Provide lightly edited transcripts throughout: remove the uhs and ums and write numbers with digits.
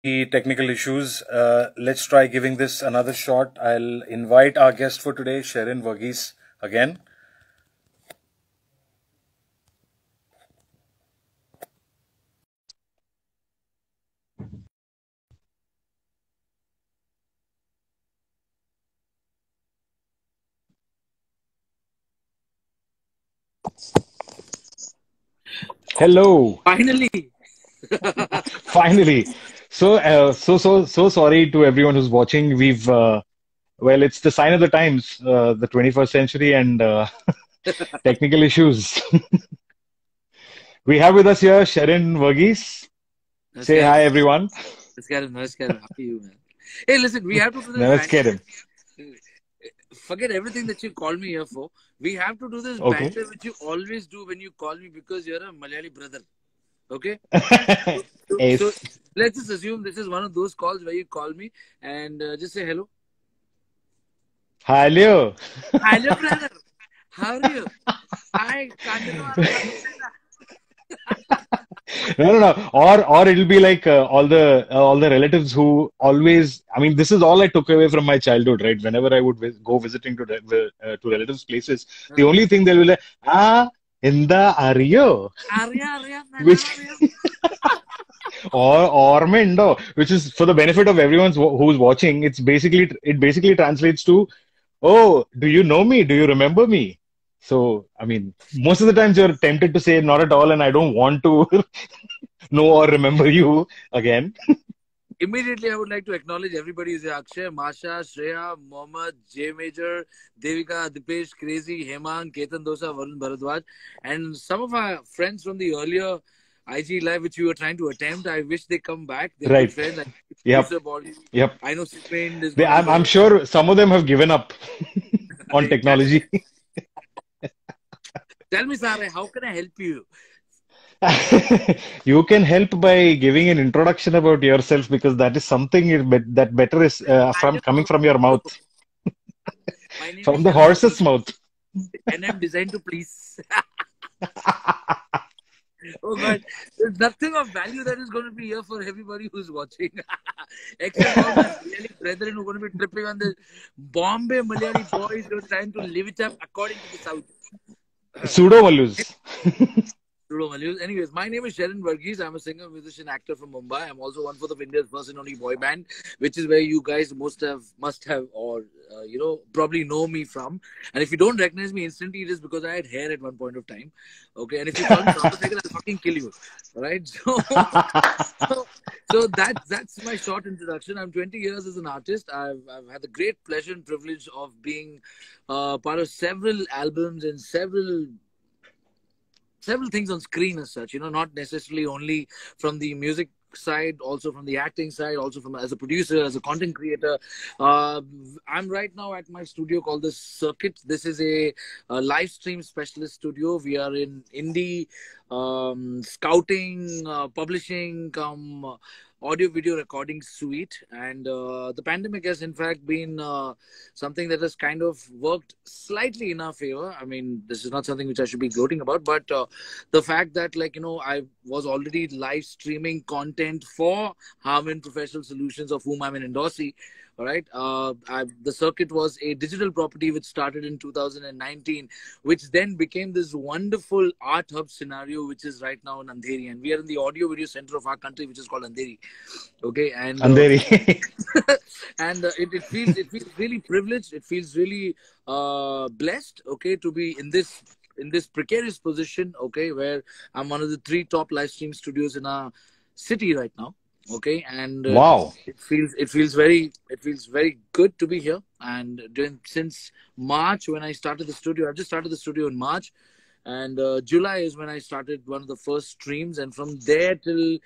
technical issues. Let's try giving this another shot. I'll invite our guest for today, Sherin Verghese, again. Hello. Finally. Finally. So sorry to everyone who's watching. Well, it's the sign of the times, the 21st century and technical issues. We have with us here Sherin Verghese. Say hi, everyone. Namaskaram. How are you, man? Hey, listen, we have to do this. Namaskaram. Forget everything that you call me here for. We have to do this Okay. banter which you always do when you call me because you're a Malayali brother. Okay? Ace. So let's just assume this is one of those calls where you call me and just say hello. Hello. Hello, brother. How are you? I No. Or it'll be like all the relatives who always. I mean, this is all I took away from my childhood, right? Whenever I would go visiting to relatives' places, the only thing they'll be like, Inda Aryo, which or Mendo, which is for the benefit of everyone who's watching. It basically translates to, oh, do you know me? Do you remember me? So, I mean, most of the times you're tempted to say not at all, and I don't want to know or remember you again. Immediately, I would like to acknowledge everybody who's here. Akshay, Masha, Shreya, Mohammed, J Major, Devika, Dipesh, Crazy, Hemang, Ketan Dosa, Varun Bharadwaj, and some of our friends from the earlier IG Live, which we were trying to attempt. I wish they come back. They're Right. good friends. Yep. Yep. I know Sipain is. I'm sure some of them have given up on technology. Tell me, Sare, how can I help you? You can help by giving an introduction about yourself, because that is something that better is coming from your mouth. From the horse's mouth. And I'm designed to please. Oh God, there's nothing of value that is going to be here for everybody who's watching. Except all my Malayali brethren who are going to be tripping on the Bombay Malayali boys who are trying to live it up according to the South. Pseudo Malus. Anyways, my name is Sherin Verghese. I'm a singer, musician, actor from Mumbai. I'm also one of India's first and only boy band, which is where you guys must have, or probably know me from. And if you don't recognize me instantly, it is because I had hair at one point of time. Okay, and if you call me I'll fucking kill you. All right, so that's my short introduction. I'm 20 years as an artist. I've had the great pleasure and privilege of being part of several albums and several things on screen as such, not necessarily only from the music side, also from the acting side, also from as a producer, as a content creator. I'm right now at my studio called The Circuit. This is a live stream specialist studio. We are in indie scouting, publishing, audio video recording suite, and the pandemic has in fact been something that has kind of worked slightly in our favor. I mean, this is not something which I should be gloating about, but the fact that I was already live streaming content for Harman Professional Solutions, of whom I'm an endorsee. All right. The Circuit was a digital property which started in 2019, which then became this wonderful art hub scenario, which is right now in Andheri. And we are in the audio video center of our country, which is called Andheri. Okay. And Andheri. and it feels really privileged. It feels really blessed, okay, to be in this precarious position, okay, where I'm one of the 3 top live stream studios in our city right now. Okay, and wow, it feels very good to be here. And since March, when I started the studio, I just started the studio in March, and July is when I started one of the first streams, and from there till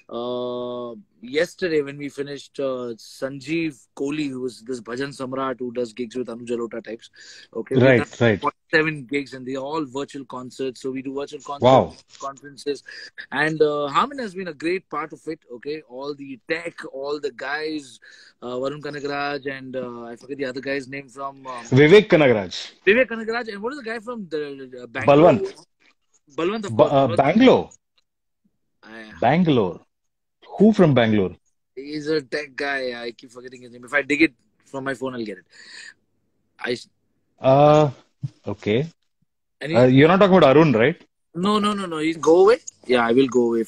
yesterday when we finished, Sanjeev Kohli, who was this Bhajan Samrat who does gigs with Anuj Jalota types. Okay, right. 47 gigs, and they're all virtual concerts. So we do virtual concerts, wow, conferences, and Harman has been a great part of it. Okay, all the tech, all the guys, Varun Kanagaraj, and I forget the other guy's name from Vivek Kanagaraj. And what is the guy from the Bangalore? Balwant, of course. Bangalore. Bangalore. Who from Bangalore? He's a tech guy. I keep forgetting his name. If I dig it from my phone, I'll get it. I Uh, okay. any You're not talking about Arun, right? no. He's go away. Yeah, I will go away if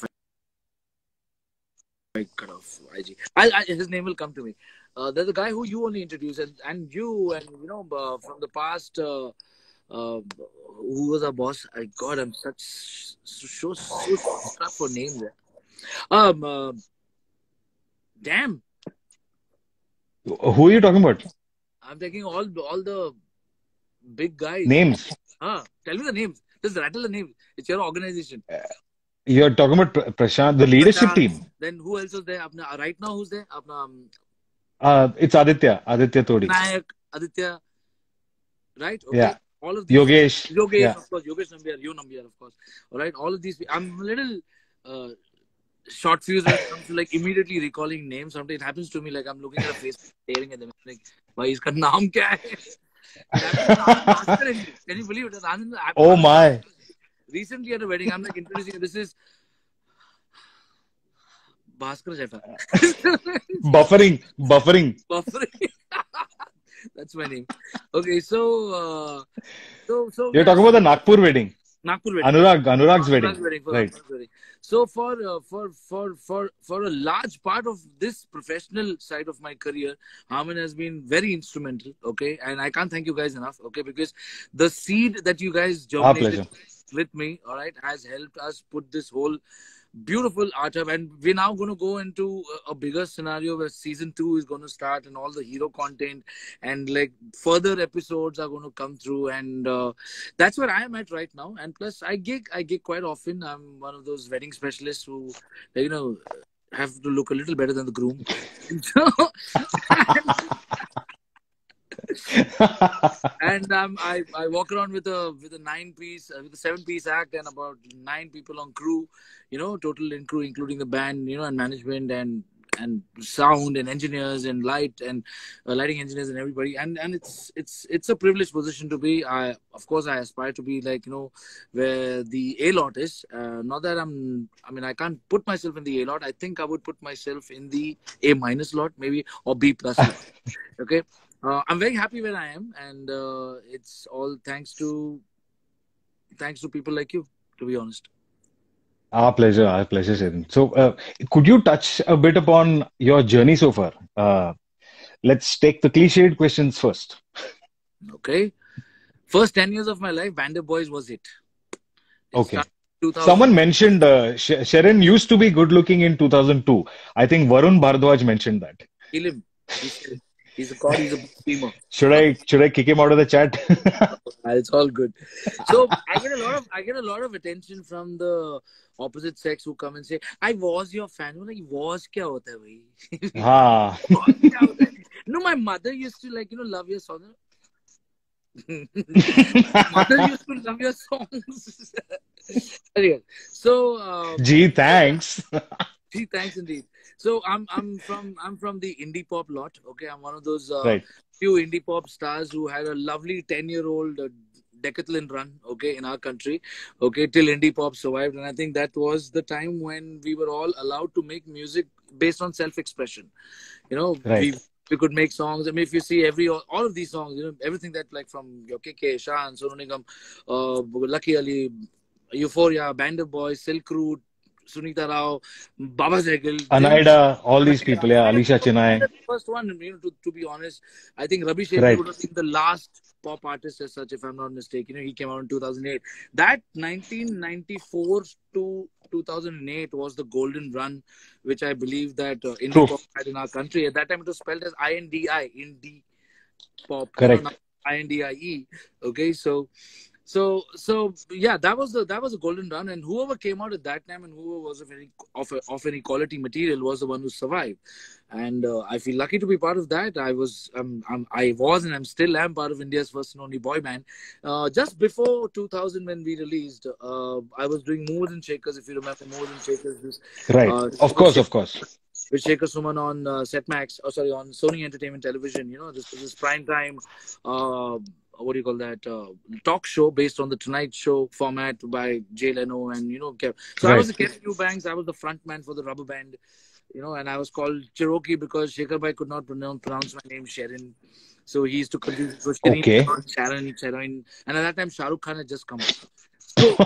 I cut off IG. His name will come to me. There's a guy who you only introduced, and you and from the past. Who was our boss? I'm so stuck for names. Um, uh, Damn. Who are you talking about? I'm taking all the big guys. Names. Tell me the names. Just rattle the names. It's your organization. You're talking about Prashant, the leadership team. Then who else was there? Right now, who's there? It's Aditya Todi. Nayak, Aditya. Right? Okay. Yeah. All of these. Yogesh. Yeah. Of course. Yogesh Nambiar, you Nambiar, of course. All right. All of these. I'm a little short fuse when it comes to like immediately recalling names. Sometimes it happens to me like I'm looking at a face, staring at them. I'm like, why is his name kya hai? Can you believe it? Oh my. Recently at a wedding, I'm like introducing, this is Bhaskar Jaifa. Buffering. Buffering. That's my name. Okay, so You're talking about the Nagpur wedding. Nagpur wedding. Anurag's wedding. Right. Wedding. So for a large part of this professional side of my career, Harman has been very instrumental. Okay, and I can't thank you guys enough. Okay, because the seed that you guys germinated with me, all right, has helped us put this whole beautiful art up, and we're now going to go into a bigger scenario where season 2 is going to start, and all the hero content and like further episodes are going to come through, and that's where I am at right now. And plus I gig quite often. I'm one of those wedding specialists who have to look a little better than the groom. And I walk around with a 7-piece act and about 9 people on crew, total in crew, including the band, and management and sound and engineers and lighting engineers and everybody. And it's a privileged position to be. I aspire to be like, where the A lot is. Not that I can't put myself in the A lot. I think I would put myself in the A- lot, maybe, or B+ lot. Okay. I'm very happy where I am, and it's all thanks to people like you, to be honest. Our pleasure, Sharon. So, could you touch a bit upon your journey so far? Let's take the cliched questions first. Okay. First 10 years of my life, Band of Boys was it. Okay. Someone mentioned Sharon used to be good looking in 2002. I think Varun Bhardwaj mentioned that. Kill him. He's a god. He's a streamer. Should I kick him out of the chat? It's all good. So I get a lot of attention from the opposite sex who come and say, "I was your fan." I'm like, "Was kya hota hai bhai?" No, my mother used to love your song. Mother used to love your songs. Anyway, so gee, thanks. Gee, thanks indeed. So I'm from the indie pop lot. Okay, I'm one of those few indie pop stars who had a lovely 10-year-old decathlon run. Okay, in our country. Okay, till indie pop survived, and I think that was the time when we were all allowed to make music based on self-expression. We could make songs. I mean, if you see all of these songs, everything that like from your KK, Shan, Sonu Nigam, Lucky Ali, Euphoria, Band of Boys, Silk Route, Sunita Rao, Baba Sehgal, Anaida, all these people, Alisha Chennai. The first one, to be honest, I think Ravi Shankar would have been the last pop artist as such, if I'm not mistaken. He came out in 2008. That 1994 to 2008 was the golden run, which I believe that indie pop had in our country. At that time, it was spelled as INDI, indie pop. Correct. INDIE. Okay, so yeah, that was a golden run, and whoever came out at that time and whoever was of an equality material was the one who survived, and I feel lucky to be part of that. I was and I'm still am part of India's first and only boy band. Just before 2000, when we released, I was doing Movers and Shakers. If you remember Movers and Shakers, of course. With Shekhar Suman on Setmax, on Sony Entertainment Television. This was this prime time. What do you call that? Talk show based on the Tonight Show format by Jay Leno and So I was the Kevin Eubanks. I was the front man for the rubber band. and I was called Cherokee because Shekhar Bhai could not pronounce my name Sharon. So he used to confuse it. So Okay. Sharon. And at that time, Shah Rukh Khan had just come up. So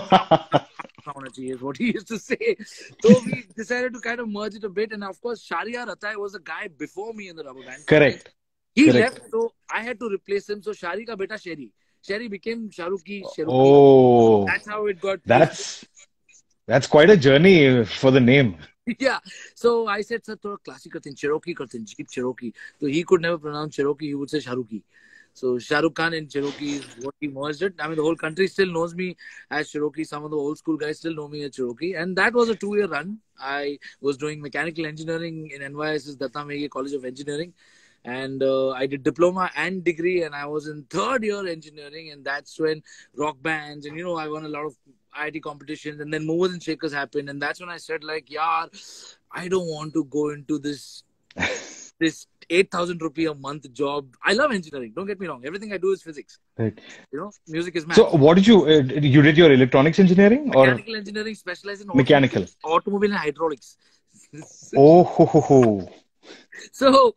is what he used to say. So we decided to kind of merge it a bit. And of course, Shahryar Atai was a guy before me in the rubber band. Correct. He Correct. left, so I had to replace him. So Shari ka beta Sherry. Sherry became Shahrukhi. Oh, That's how it got. that's quite a journey for the name. Yeah. So I said, sir, thoda classic kartin, Cherokee kartin, Jeep Cherokee. So he could never pronounce Cherokee. He would say Shahrukhi. So Shah Rukh Khan and Cherokee is what he merged it. I mean, the whole country still knows me as Cherokee. Some of the old school guys still know me as Cherokee. And that was a 2-year run. I was doing mechanical engineering in NYS's Datta Meghe College of Engineering. And I did diploma and degree, and I was in 3rd year engineering. And that's when rock bands and, I won a lot of IIT competitions. And then Movers and Shakers happened. And that's when I said, like, yaar, I don't want to go into this 8,000 rupee a month job. I love engineering. Don't get me wrong. Everything I do is physics. Right. Music is math. So what did you did your electronics engineering or mechanical engineering, specialized in mechanical? Automobile and hydraulics. Oh, ho, ho, ho. So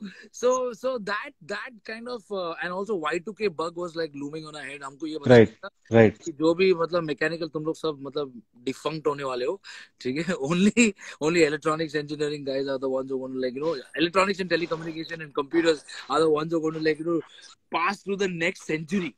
that kind of and also Y2K bug was like looming on our head. हमको ये Right. Right. कि जो भी मतलब mechanical तुम लोग सब मतलब defunct होने वाले हो, ठीक है? Only electronics engineering guys are the ones who are going to electronics and telecommunication and computers are the ones who are going to pass through the next century.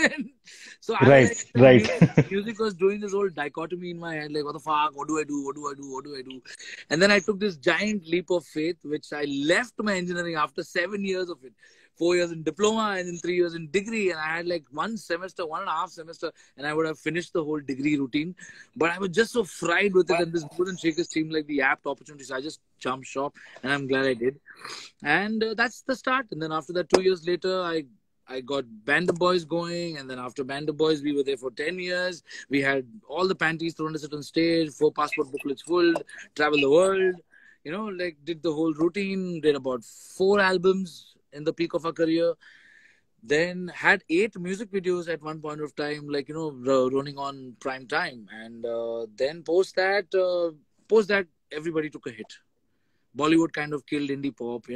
So right. Music was doing this whole dichotomy in my head, like what the fuck, what do I do? And then I took this giant leap of faith, which I left my engineering after 7 years of it. 4 years in diploma and then 3 years in degree, and I had like 1.5 semester, and I would have finished the whole degree routine. But I was just so fried with it, and this Movers and Shakers seemed like the apt opportunity. So I just jumped shop, and I'm glad I did. And that's the start. And then after that, 2 years later, I got Band of Boys going, and then after Band of Boys, we were there for 10 years. We had all the panties thrown us on stage, 4 passport booklets full, travel the world, did the whole routine, did about 4 albums in the peak of our career. Then had 8 music videos at one point of time, running on prime time. And then post that, everybody took a hit. Bollywood kind of killed indie pop,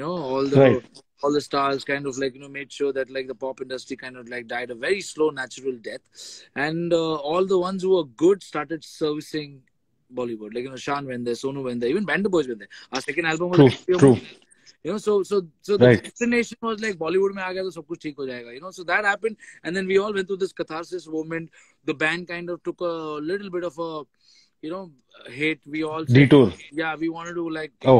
all the stars kind of made sure that the pop industry kind of died a very slow natural death. And all the ones who were good started servicing Bollywood. Shan went there, Sonu went there, even Band of Boys went there. Our second album was True. So the destination was like Bollywood mein aa gaya to sab kuch theek ho jayega, So that happened, and then we all went through this catharsis moment. The band kind of took a little bit of a hate. We all said, detour. Yeah, we wanted to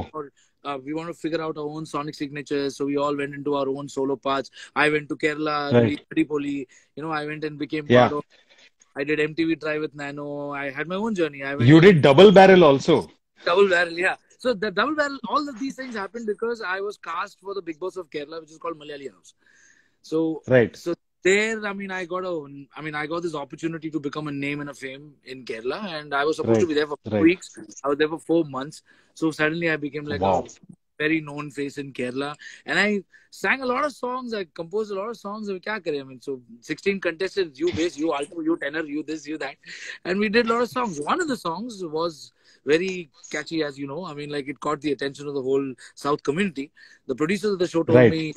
we want to figure out our own sonic signatures. So we all went into our own solo paths. I went to Kerala, Tripoli. I went and became part of. I did MTV Drive with Nano. I had my own journey. You did Double Barrel also. Double Barrel, yeah. So the Double Barrel, all of these things happened because I was cast for the Big Boss of Kerala, which is called Malayali House. So So there, I got this opportunity to become a name and a fame in Kerala, and I was supposed to be there for 4 weeks. I was there for 4 months. So suddenly I became a very known face in Kerala, and I sang a lot of songs. I composed a lot of songs. So 16 contestants, you bass, you alto, you tenor, you this, you that, and we did a lot of songs. One of the songs was very catchy, as you know. It caught the attention of the whole South community. The producers of the show told me,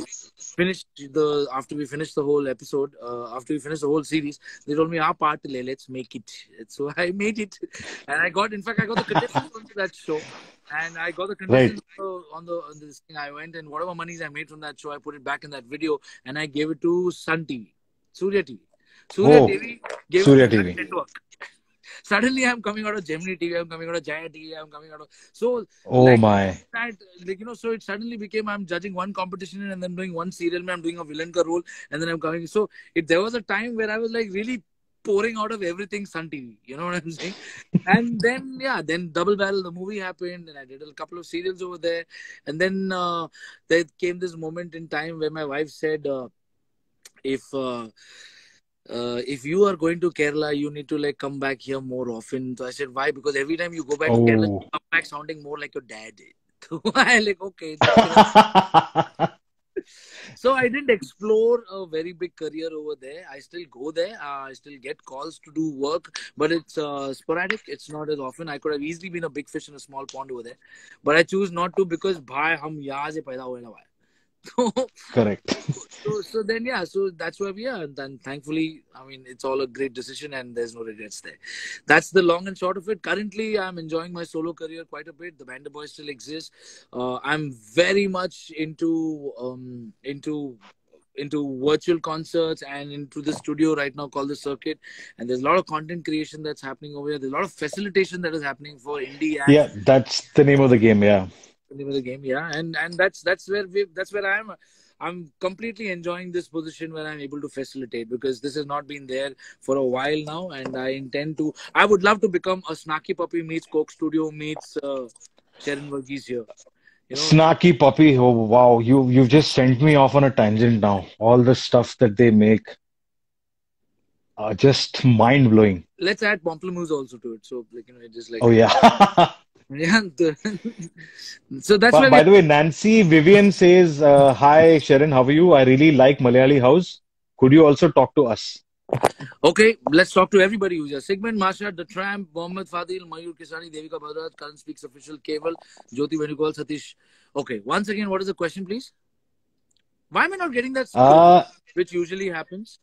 after we finished the whole episode, after we finished the whole series, they told me, our part, let's make it. So I made it. And I got the contestants onto that show. And I got the contestants on this thing. I went, and whatever monies I made from that show, I put it back in that video, and I gave it to Sun TV, Surya TV. TV gave it to that network. Suddenly, I'm coming out of Gemini TV, I'm coming out of Jaya TV, I'm coming out of... So, so it suddenly became, I'm judging one competition and then doing one serial, I'm doing a villain ka role, and then I'm coming... So, there was a time where I was really pouring out of everything Sun TV. You know what I'm saying? And then, then Double Barrel, the movie happened, and I did a couple of serials over there. And then there came this moment in time where my wife said, if you are going to Kerala, you need to come back here more often. So I said, why? Because every time you go back to Kerala, you come back sounding more like your dad. So I okay. So I didn't explore a very big career over there. I still go there. I still get calls to do work, but it's sporadic. It's not as often. I could have easily been a big fish in a small pond over there, but I choose not to because bhai hum yahan se paida hue na bhai. So, Correct. so then yeah, so that's where we are. And then thankfully, I mean, it's all a great decision and there's no regrets there. That's the long and short of it. Currently, I'm enjoying my solo career quite a bit. The Band of Boys still exists. I'm very much into virtual concerts and into the studio right now called the Circuit. And there's a lot of content creation that's happening over here. There's a lot of facilitation that is happening for indie acts. Yeah, that's the name of the game. Yeah. The name of the game, yeah, and that's where I'm completely enjoying this position where I'm able to facilitate, because this has not been there for a while now, and I would love to become a Snarky Puppy meets Coke Studio meets Sharon Verghese here, you know. Snarky Puppy. Oh wow, you've just sent me off on a tangent now. All the stuff that they make are just mind blowing. Let's add Pomplamoose also to it, so like, you know, it just like, Oh yeah. yeah. So that's why By the way, Nancy Vivian says, "Hi Sharon, how are you? I really like Malayali House. Could you also talk to us?" Okay, let's talk to everybody who's here. Sigmund Marshad, The Tramp, Mohammed Fadil, Mayur Kisani, Devika Bhadraj, Karan Speaks Official, Keval, Jyoti Venugopal, Satish. Okay, once again, what is the question, please? Why am I not getting that score, which usually happens?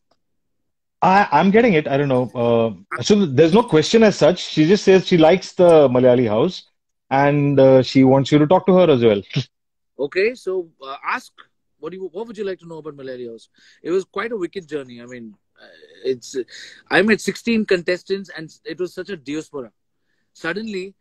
I'm getting it. I don't know. So there's no question as such. She just says she likes the Malayali House, and she wants you to talk to her as well. Okay, so ask what would you like to know about Malayali House? It was quite a wicked journey. I mean, I met 16 contestants, and it was such a diaspora. Suddenly,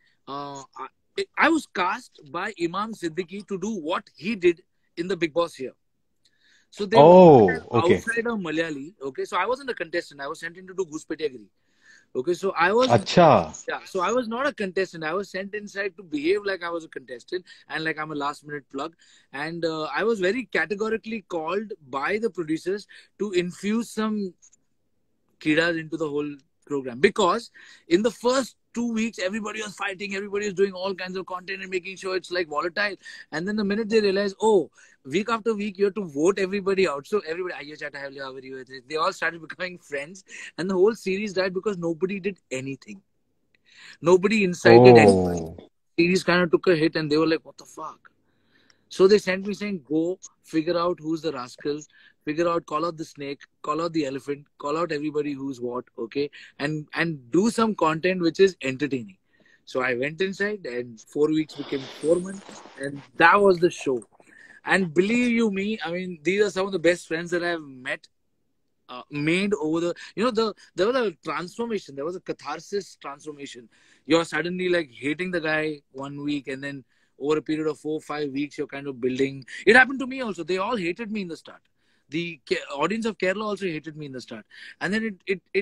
I was cast by Imam Siddiqui to do what he did in the Big Boss here. So they Oh, okay. outside of Malayali. Okay, so I wasn't a contestant. I was sent in to do Goosepetigiri. Okay, so I was Acha. yeah, so I was not a contestant. I was sent inside to behave like I was a contestant and like I'm a last minute plug. And I was very categorically called by the producers to infuse some kidas into the whole program, because in the first 2 weeks everybody was fighting, everybody was doing all kinds of content and making sure it's like volatile. And then the minute they realize, oh, week after week you have to vote everybody out, so everybody, they all started becoming friends, and the whole series died because nobody did anything. Nobody incited anybody. Oh, Series kind of took a hit and they were like, what the fuck? So they sent me saying, go figure out who's the rascal, figure out, call out the snake, call out the elephant, call out everybody who's what, okay, and do some content which is entertaining. So I went inside, and 4 weeks became 4 months, and that was the show. And believe you me, I mean, these are some of the best friends that I've met, made over the, there was a transformation, there was a catharsis transformation. You're suddenly like hating the guy 1 week, and then over a period of 4-5 weeks, you're kind of building. It happened to me also. They all hated me in the start. The audience of Kerala also hated me in the start, and then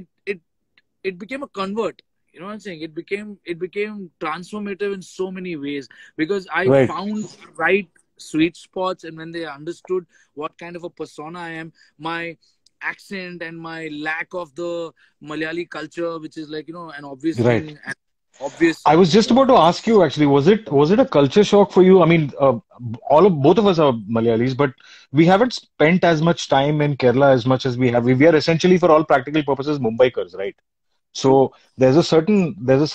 it became a convert. You know what I'm saying? It became transformative in so many ways, because I found the right sweet spots, and when they understood what kind of a persona I am, my accent and my lack of the Malayali culture, which is like, an obvious thing. Obvious. I was just about to ask you actually, was it a culture shock for you? I mean, both of us are Malayalis, but we haven't spent as much time in Kerala as much as we have. We are essentially, for all practical purposes, Mumbaikars, right? So there's a certain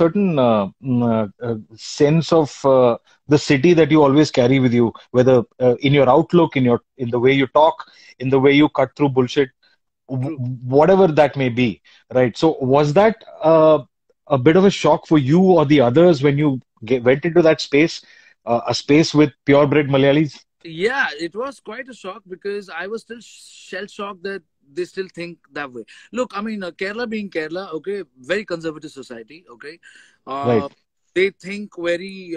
sense of the city that you always carry with you, whether in your outlook, in the way you talk, in the way you cut through bullshit, whatever that may be, right? So was that a bit of a shock for you or the others when you went into that space, a space with purebred Malayalis? Yeah, it was quite a shock, because I was still shell-shocked that they still think that way. Look, I mean, Kerala being Kerala, okay, very conservative society, okay. Right. They think very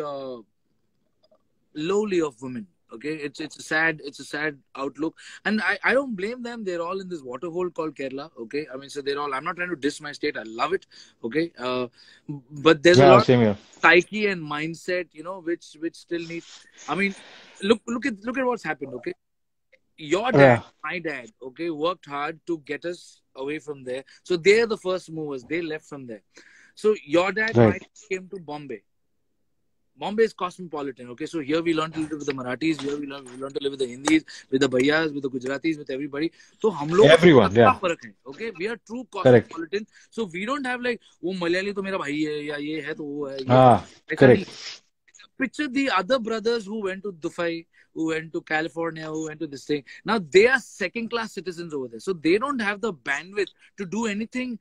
lowly of women. Okay, it's a sad outlook, and I don't blame them. They're all in this waterhole called Kerala. Okay, I mean, so they're all. I'm not trying to diss my state. I love it. Okay, but there's a lot of psyche and mindset, which still needs. I mean, look at what's happened. Okay, your dad, my dad, okay, worked hard to get us away from there. So they're the first movers. They left from there. So your dad, my dad came to Bombay. Bombay is cosmopolitan. Okay, so here we learn to live with the Marathis, here we learn to live with the Hindis, with the Bhaiyas, with the Gujaratis, with everybody. So हम लोग Everyone, yeah. फर्क है. Okay, we are true Correct. cosmopolitan. So we don't have like वो मलयाली तो मेरा भाई है या ये है तो वो है. Ah, correct. Picture the other brothers who went to Dubai, who went to California, who went to this thing. Now they are second-class citizens over there, so they don't have the bandwidth to do anything,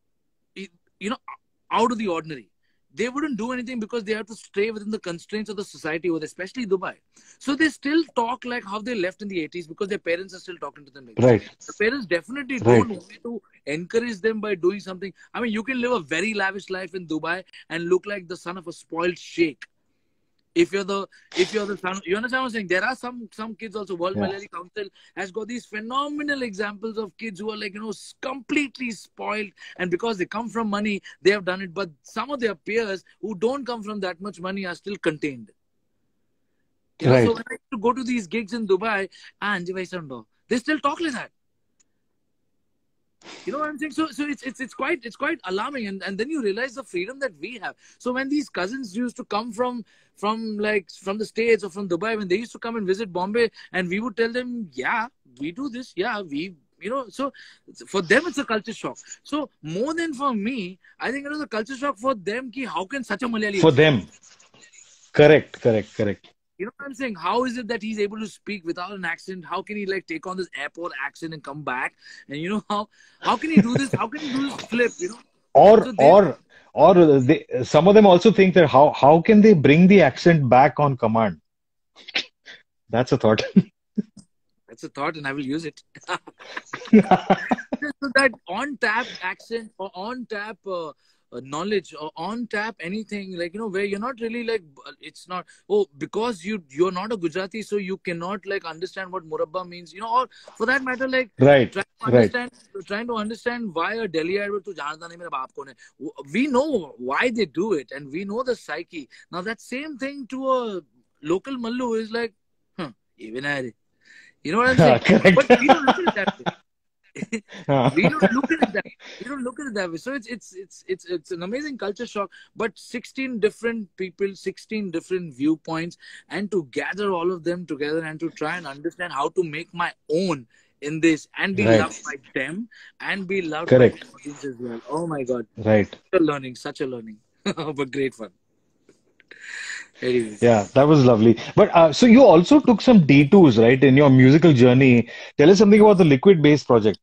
out of the ordinary. They wouldn't do anything because they have to stay within the constraints of the society over there, especially Dubai. So they still talk like how they left in the 80s because their parents are still talking to them like Right. that. The parents definitely don't want to encourage them by doing something. I mean, you can live a very lavish life in Dubai and look like the son of a spoiled sheikh. If you're the son, you understand what I'm saying? There are some kids also. World Malayali Council has got these phenomenal examples of kids who are like, completely spoiled, and because they come from money, they have done it. But some of their peers who don't come from that much money are still contained. So when I used to go to these gigs in Dubai, they still talk like that. You know what I'm saying? So it's quite alarming, and then you realize the freedom that we have. So when these cousins used to come from the States or from Dubai, when they used to come and visit Bombay, and we would tell them, yeah, we do this, yeah, we, so for them it's a culture shock. So more than for me, I think it was a culture shock for them. Ki how can such a Malayali for them? Correct. You know what I'm saying? How is it that he's able to speak without an accent? How can he like take on this airport accent and come back? And how can he do this? How can he do this flip? Or some of them also think that how can they bring the accent back on command? That's a thought. That's a thought, and I will use it. So that on tap accent or on tap knowledge or on tap anything, like where you're not really like, it's not because you're not a Gujarati, so you cannot like understand what murabba means, or for that matter, like trying to understand why a Delhi advert to janata nahi mera baap kaun hai. We know why they do it, and we know the psyche. Now that same thing to a local Mallu is like, even I, you know what I'm saying? Correct. But we don't look at it that way. We don't look at it that way. We don't look at it that way. So it's an amazing culture shock. But 16 different people, 16 different viewpoints, and to gather all of them together and to try and understand how to make my own in this and be loved by them and be loved by the audience as well. Oh my God! Right. Such a learning, but great fun. Anyways. Yeah, that was lovely. But so you also took some detours, right, in your musical journey. Tell us something about the Liquid Bass project.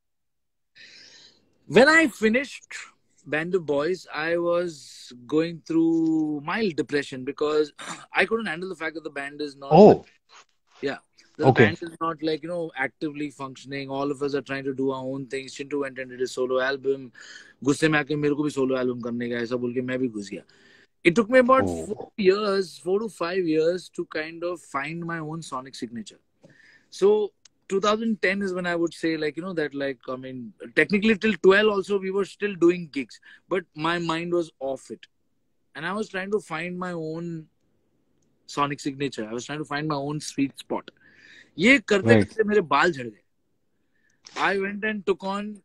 When I finished Band of Boys, I was going through mild depression because I couldn't handle the fact that the band is not. The band is not like actively functioning. All of us are trying to do our own things. Chintu went and did a solo album. गुस्से में आके मेरे को भी solo album करने का ऐसा बोल के मैं भी घुस गया. It took me about 4 to 5 years to kind of find my own sonic signature. So 2010 is when I would say technically till 12 also we were still doing gigs, but my mind was off it. And I was trying to find my own sonic signature. I was trying to find my own sweet spot. ये करते करते मेरे बाल झड़ गए. I went and took on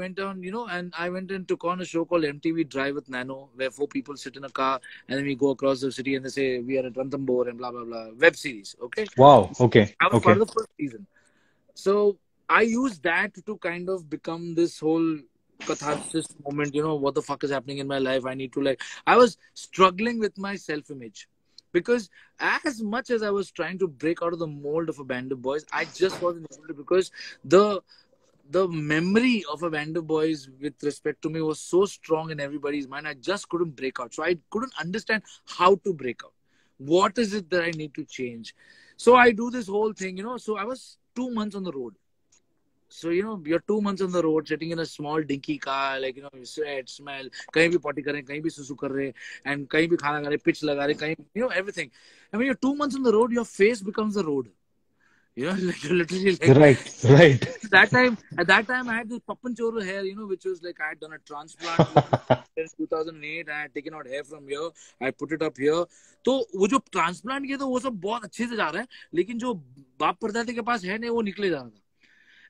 a show called MTV Drive with Nano, where 4 people sit in a car and then we go across the city and they say we are at Ranthambore and blah blah blah. Web series, okay? Wow, okay. I was part of the first season. So I used that to kind of become this whole catharsis moment, what the fuck is happening in my life? I was struggling with my self-image. Because as much as I was trying to break out of the mold of a Band of Boys, I just wasn't able to, because the memory of a Band of Boys with respect to me was so strong in everybody's mind. I just couldn't break out. So I couldn't understand how to break out. What is it that I need to change? So I do this whole thing, So I was 2 months on the road. So, you're 2 months on the road, sitting in a small dinky car, like, you sweat, smell, kahin bhi potty kar rahe, kahin bhi susu kar rahe, and kahin bhi khana kha rahe, pitch laga rahe, everything. And when you're 2 months on the road, your face becomes the road. Like you're literally like... Right. At that time, I had this Pappan Choru hair, which was like I had done a transplant in 2008. I had taken out hair from here. I put it up here. तो वो जो transplant किया था वो सब बहुत अच्छे से जा रहा है, लेकिन जो बाप परदादे के पास है नहीं वो निकले जा रहा था.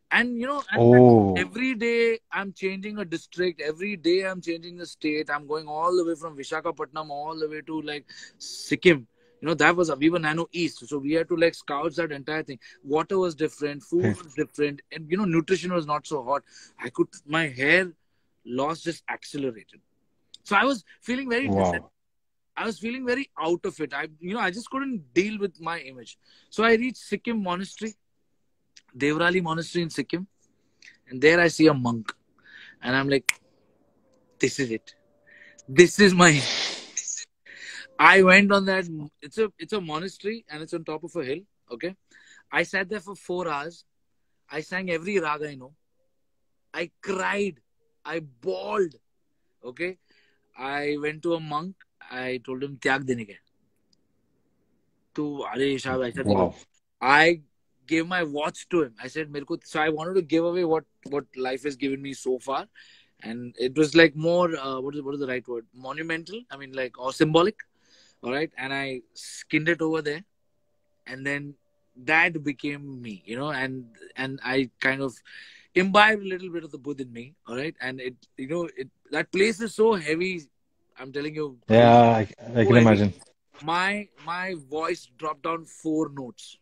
And and Oh, every day I'm changing a district, every day I'm changing the state. I'm going all the way from Vishakhapatnam all the way to like Sikkim. That was we were Nano East, so we had to like scout that entire thing. Water was different, food right. was different, and nutrition was not so hot. My hair loss just accelerated. So I was feeling very Wow. I was feeling very out of it. I just couldn't deal with my image. So I reached Sikkim monastery, Devrali monastery in Sikkim, and there I see a monk, and I'm like, this is it. This is my. I went on that. It's a monastery and it's on top of a hill. Okay, I sat there for 4 hours. I sang every raga I know. I cried. I bawled. Okay, I went to a monk. I told him त्याग देने के. तो अरे साहब ऐसा नहीं Wow. I gave my watch to him. I said, so I wanted to give away what life has given me so far. And it was like more, what is the right word? Monumental. I mean, like, or symbolic. All right. And I skinned it over there. And then that became me, and I kind of imbibed a little bit of the Buddha in me. All right. And that place is so heavy. I'm telling you, Yeah, I so can heavy. imagine. My voice dropped down 4 notes.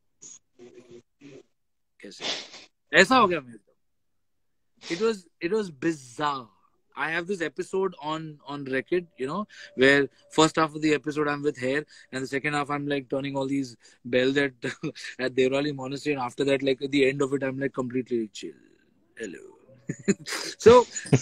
कैसे ऐसा हो गया मेरे को. It was bizarre. I have this episode on record, where first half of the episode I'm with hair, and the second half I'm like turning all these bells at at Devrali Monastery, and after that, like at the end of it, I'm like completely chill. Hello. So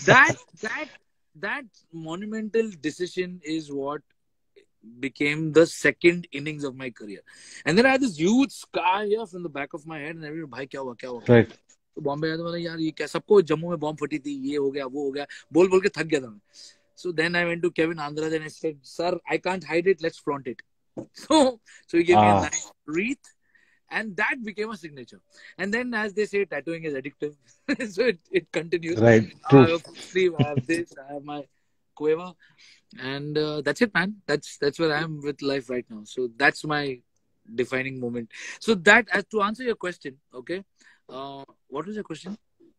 that monumental decision is what became the second innings of my career. And then I had this huge scar here from the back of my head, and everyone, भाई क्या हुआ Right. तो बॉम्बे आया तो मैंने यार ये क्या सबको जम्मू में बॉम्ब फटी थी ये हो गया वो हो गया बोल के थक गया था मैं. So then I went to Kevin Andrade and I said, sir, I can't hide it, let's flaunt it. So he gave me a nice wreath, and that became a signature. And then, as they say, tattooing is addictive. So it continues. Right. I True. have a full sleeve, I have this, I have my quiver, and that's it, man. That's where I am with life right now. So that's my defining moment. So that, as to answer your question, okay. What was your question?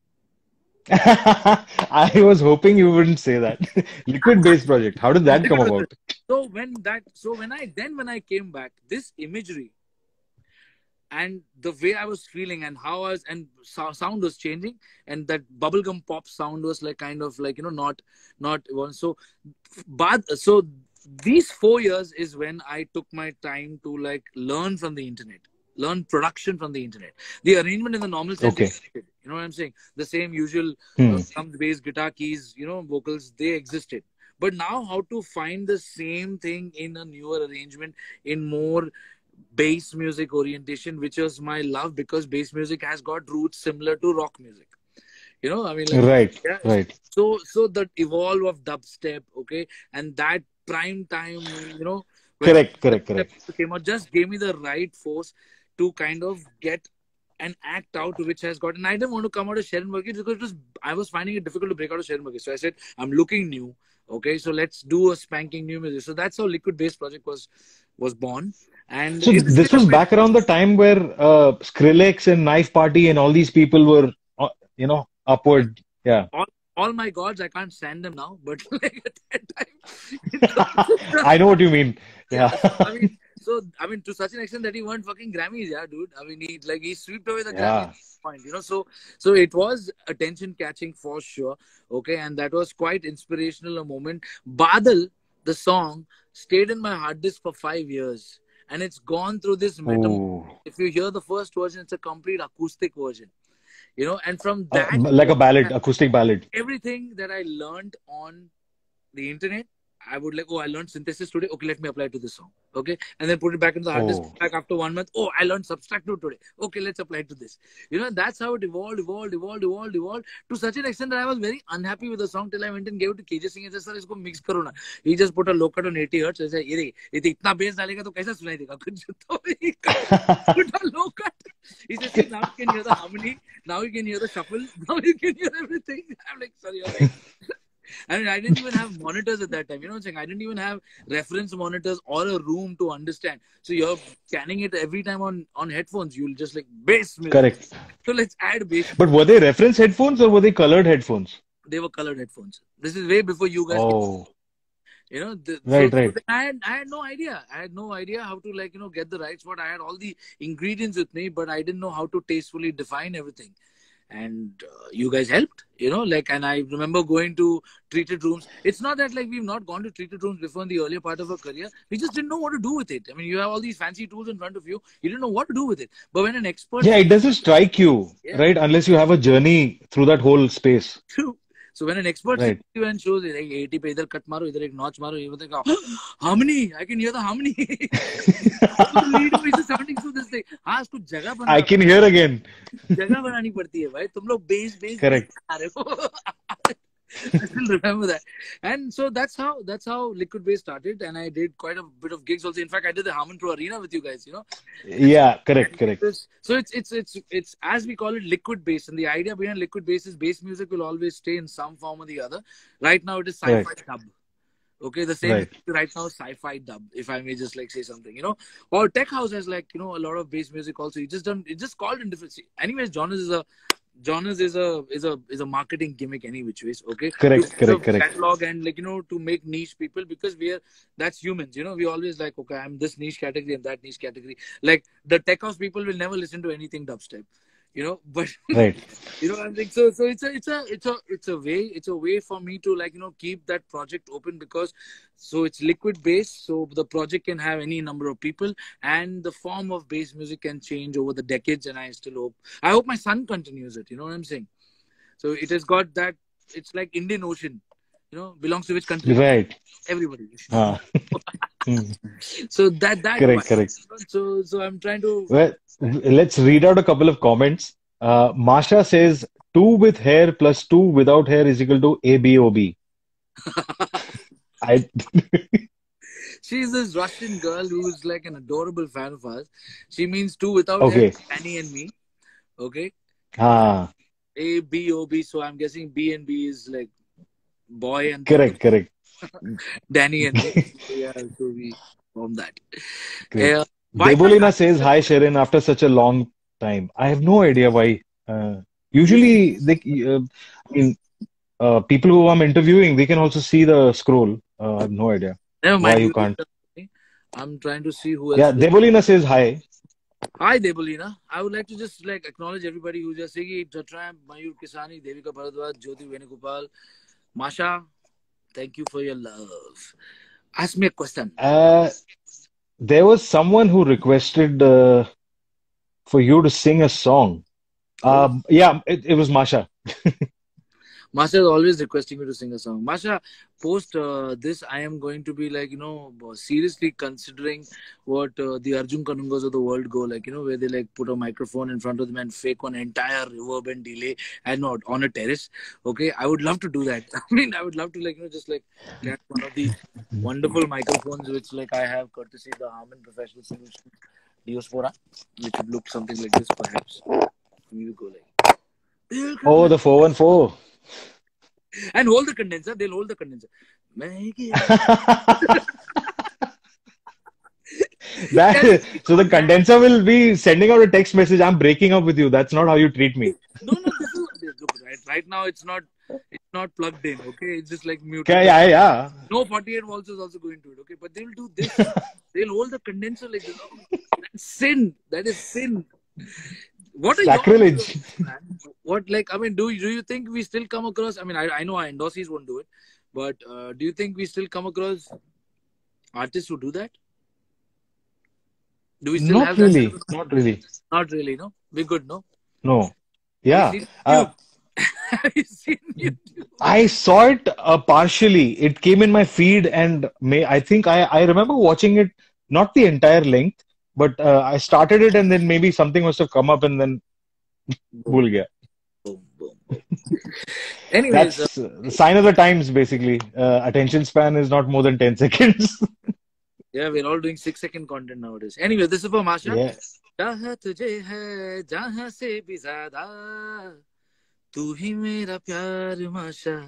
I was hoping you wouldn't say that. Liquid Base Project. How did that come about? So when I came back, this imagery and the way I was feeling and how I was, and sound was changing, and that bubblegum pop sound was like kind of like not one. So these 4 years is when I took my time to like learn from the internet. Learn production from the internet. The arrangement in the normal sense, Okay. existed. You know what I'm saying? The same usual drums, bass, guitar, keys, vocals, they existed. But now how to find the same thing in a newer arrangement, in more bass music orientation, which was my love, because bass music has got roots similar to rock music. I mean, like, Right. yeah. Right. So the evolve of dubstep, okay, and that prime time, when Correct. came out, just gave me the right force to kind of get an act out which has got. And I didn't want to come out of Sharon Burgess because I was finding it difficult to break out of Sharon Burgess. So I said, I'm looking new. Okay, so let's do a spanking new music. So that's how Liquid Base Project was born. And So this was back around the time where Skrillex and Knife Party and all these people were, upward. Yeah. All my gods, I can't stand them now, but like at that time, I know what you mean. Yeah. I mean, to such an extent that he won fucking Grammys, yeah, dude. I mean, he swept away the Yeah. Grammys point, So it was attention catching for sure, okay, and that was quite inspirational a moment. Badal, the song, stayed in my hard disk for 5 years, and it's gone through this metamorphosis. Ooh. If you hear the first version, it's a complete acoustic version, and from that, Like a ballad, acoustic ballad. everything that I learned on the internet, I would like, I learned synthesis today. Okay, let me apply it to this song. Okay. And then put it back into the hard disk. Back after 1 month. Oh, I learned Subtractive today. Okay, let's apply it to this. That's how it evolved to such an extent that I was very unhappy with the song till I went and gave it to KJ Singh and said, sir, isko mix karo na. He just put a low cut on 80 hertz. I said, ye itna bass dalega to kaisa sunai dega? Put a low cut. He said, see, now you can hear the harmony. Now you can hear the shuffle. Now you can hear everything. I'm like, sorry, you're right. I mean, I didn't even have monitors at that time. You know what I'm saying? I didn't even have reference monitors or a room to understand. So you're scanning it every time on headphones. You'll just like bass music. Correct. So let's add bass. But were they reference headphones or were they colored headphones? They were colored headphones. This is way before you guys. Oh, You know, right, so right. I had no idea. I had no idea how to like, you know, get the right spot. I had all the ingredients with me, but I didn't know how to tastefully define everything. And you guys helped, you know, like, and I remember going to treated rooms. It's not that like we've not gone to treated rooms before in the earlier part of our career. We just didn't know what to do with it. I mean, you have all these fancy tools in front of you. You didn't know what to do with it. But when an expert, Yeah, it doesn't strike you, Yeah. right? Unless you have a journey through that whole space. So when an expert Right. sits you and shows you like 80 पे इधर cut मारो इधर एक notch मारो ये बताएगा harmony, I can hear the harmony. The lead voice is sounding through this thing. हाँ उसको जगह I banana can hear again. जगह बनानी पड़ती है भाई तुम लोग bass Correct. बना रहे हो. I still remember that. And so that's how Liquid Bass started, and I did quite a bit of gigs also. In fact, I did the Harman Pro Arena with you guys, you know. Yeah, correct, correct. So it's as we call it liquid bass, and the idea behind liquid bass is bass music will always stay in some form or the other. Right now it is sci-fi Right. dub. Okay, the same right now sci-fi dub, if I may just like say something, you know. Or tech house has like, you know, a lot of bass music also. It's just called in different. Anyways, genres is a marketing gimmick any which ways. Okay, Correct. catalog and like, you know, to make niche people, because that's humans, you know. We always like, okay, I'm this niche category and that niche category. Like the tech house people will never listen to anything dubstep, you know. But Right. you know what I'm saying? So it's a way for me to like, you know, keep that project open, because so it's liquid bass, so the project can have any number of people and the form of bass music can change over the decades, and I hope my son continues it, you know what I'm saying? So it has got that, it's like Indian Ocean, you know, belongs to which country? Right. Everybody. Ah. So that Correct. So I'm trying to Well, let's read out a couple of comments. Masha says 2 with hair plus 2 without hair is equal to ABOB. I She's this Russian girl who's like an adorable fan of ours. She means 2 without Okay. hair, Danny and me. Okay. ah A, B, O, B. So I'm guessing B and B is like boy and correct. Danny and me. Yeah, so we form that. Great. Why Debolina says hi Sharon after such a long time. I have no idea why. Usually people who I'm interviewing, they can also see the scroll. I have no idea Never why mind. you can't. I'm trying to see who else. Yeah, Debolina says hi. Hi, Debolina. I would like to just like acknowledge everybody who's just saying Jatram, Mayur Kisani, Devika Bharadwaj, Jyoti Venugopal, Masha. Thank you for your love. Ask me a question. There was someone who requested for you to sing a song. Yeah, it was Masha. Masha is always requesting me to sing a song. Masha, post this, I am going to be like, you know, seriously considering what the Arjun Kanungas of the world go, like, you know, where they like put a microphone in front of them and fake one entire reverb and delay and not on a terrace. Okay, I would love to do that. I mean, I would love to like, you know, just like get one of these wonderful microphones which like I have courtesy of the Harman Professional Solutions Diospora, which would look something like this perhaps. You go like. Oh, the 414. And hold the condenser. They'll hold the condenser. So the condenser will be sending out a text message. I'm breaking up with you. That's not how you treat me. No. Look, right now it's not plugged in. Okay, it's just like muted. Yeah. No 48 volts is also going to it. Okay, but they will do this. They'll hold the condenser like this. That's sin. That is sin. What are Sacrilege. What, like, I mean, do you think we still come across? I mean, I know our endorsees won't do it, but do you think we still come across artists who do that? Do we still have really. that? Not really. Not really, no? We're good, no? No. Yeah. Have you seen YouTube? I saw it partially. It came in my feed, and I think I remember watching it, not the entire length, but I started it, and then maybe something must have come up, and then bhul gaya. Boom. Anyways, That's the sign of the times, basically. Attention span is not more than 10 seconds. yeah, we're all doing 6-second content nowadays. Anyway, this is for Masha. Yeah. चाह तुझे है जहां से भी ज्यादा तू ही मेरा प्यार माशा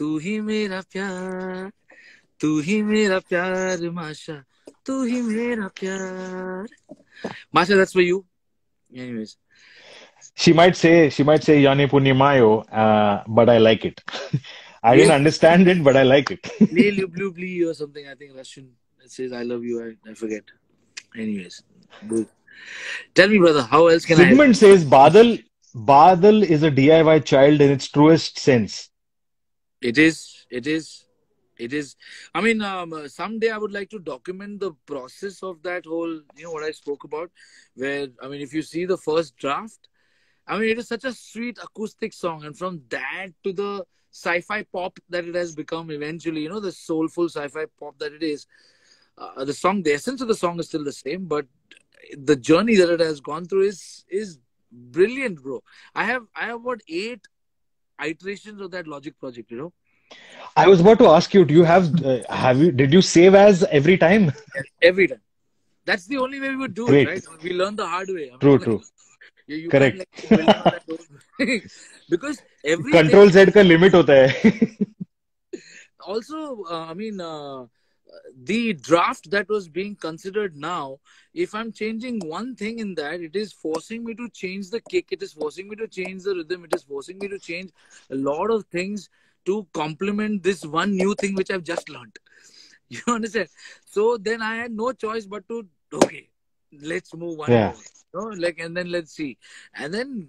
तू ही मेरा प्यार, तू ही मेरा प्यार, Masha, तू ही मेरा प्यार. Masha, that's for you. Anyways, She might say Yani Punimayo, but I like it. I didn't yeah, understand it, but I like it. Blue or something. I think Russian. It says I love you. I forget. Anyways, good. Tell me, brother, how else can I help? Sigmund says Badal is a DIY child in its truest sense. It is. It is. It is. I mean, someday I would like to document the process of that whole, what I spoke about. Where, I mean, if you see the first draft, I mean, it is such a sweet acoustic song. And from that to the sci-fi pop that it has become eventually, the soulful sci-fi pop that it is, the essence of the song is still the same, but the journey that it has gone through is brilliant, bro. I have about 8 iterations of that Logic project, I was about to ask you, do you did you save as every time? every time. That's the only way we would do it, Great. right? We learned the hard way. I mean, True, like, true. you Correct. can't like building on that whole because everything. Control Z का limit होता है. Also, I mean, the draft that was being considered now, if I'm changing one thing in that, it is forcing me to change the kick, it is forcing me to change the rhythm, it is forcing me to change a lot of things to complement this one new thing which I've just learned. You understand? So then I had no choice but to, okay, let's move one Yeah. more. And then let's see. And then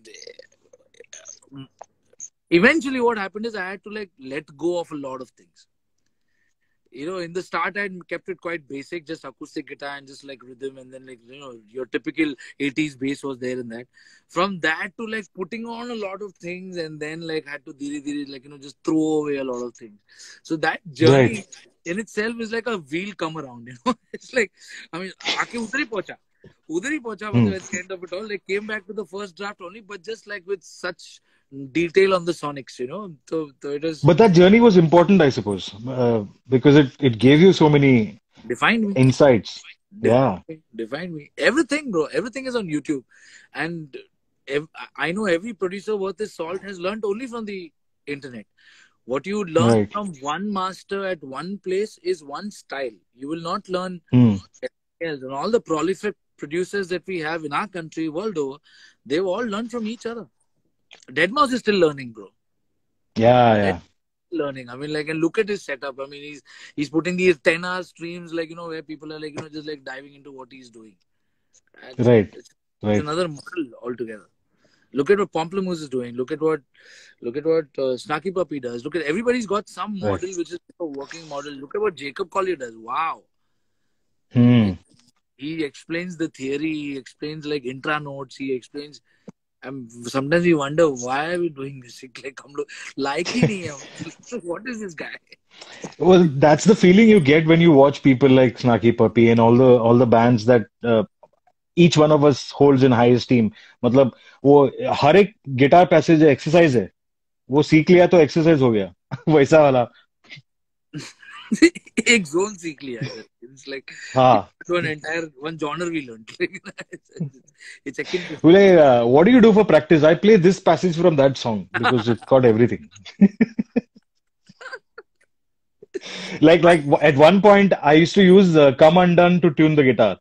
eventually what happened is I had to let go of a lot of things. In the start, I kept it quite basic, just acoustic guitar and just rhythm, and then your typical 80s bass was there in that. From that to putting on a lot of things, and then had to just throw away a lot of things. So that journey in itself is like a wheel come around. It's like, I mean, aake udhar hi pahuncha at the end of it all. They came back to the first draft only, but just with such detail on the sonics, so it is. But that journey was important, I suppose, because it gave you so many Defined me. insights. Defined me. Everything, bro. Everything is on YouTube, and I know every producer worth his salt has learned only from the internet. What you learn from one master at one place is one style. You will not learn anything else. And all the prolific producers that we have in our country, world over, they've all learned from each other. Deadmau5 is still learning, bro. Yeah. Learning. I mean, and look at his setup. I mean, he's putting these 10-hour streams, where people are just diving into what he's doing. It's another model altogether. Look at what Pomplamoose is doing. Look at what Snarky Puppy does. Look at everybody's got some model which is a working model. Look at what Jacob Collier does. Wow. He explains the theory. He explains intra notes. He explains. Sometimes we wonder why are we doing music? What is this guy? Well, that's the feeling you get when you watch people like Snarky Puppy and all the bands that each one of us holds in high esteem. मतलब वो हर एक guitar passage exercise है, वो सीख लिया तो exercise हो गया. वैसा वाला एक जोन सीख लिया. It's like one genre we learned. It's akin to... what do you do for practice? I play this passage from that song because it's got everything. like at one point I used to use Come Undone to tune the guitar.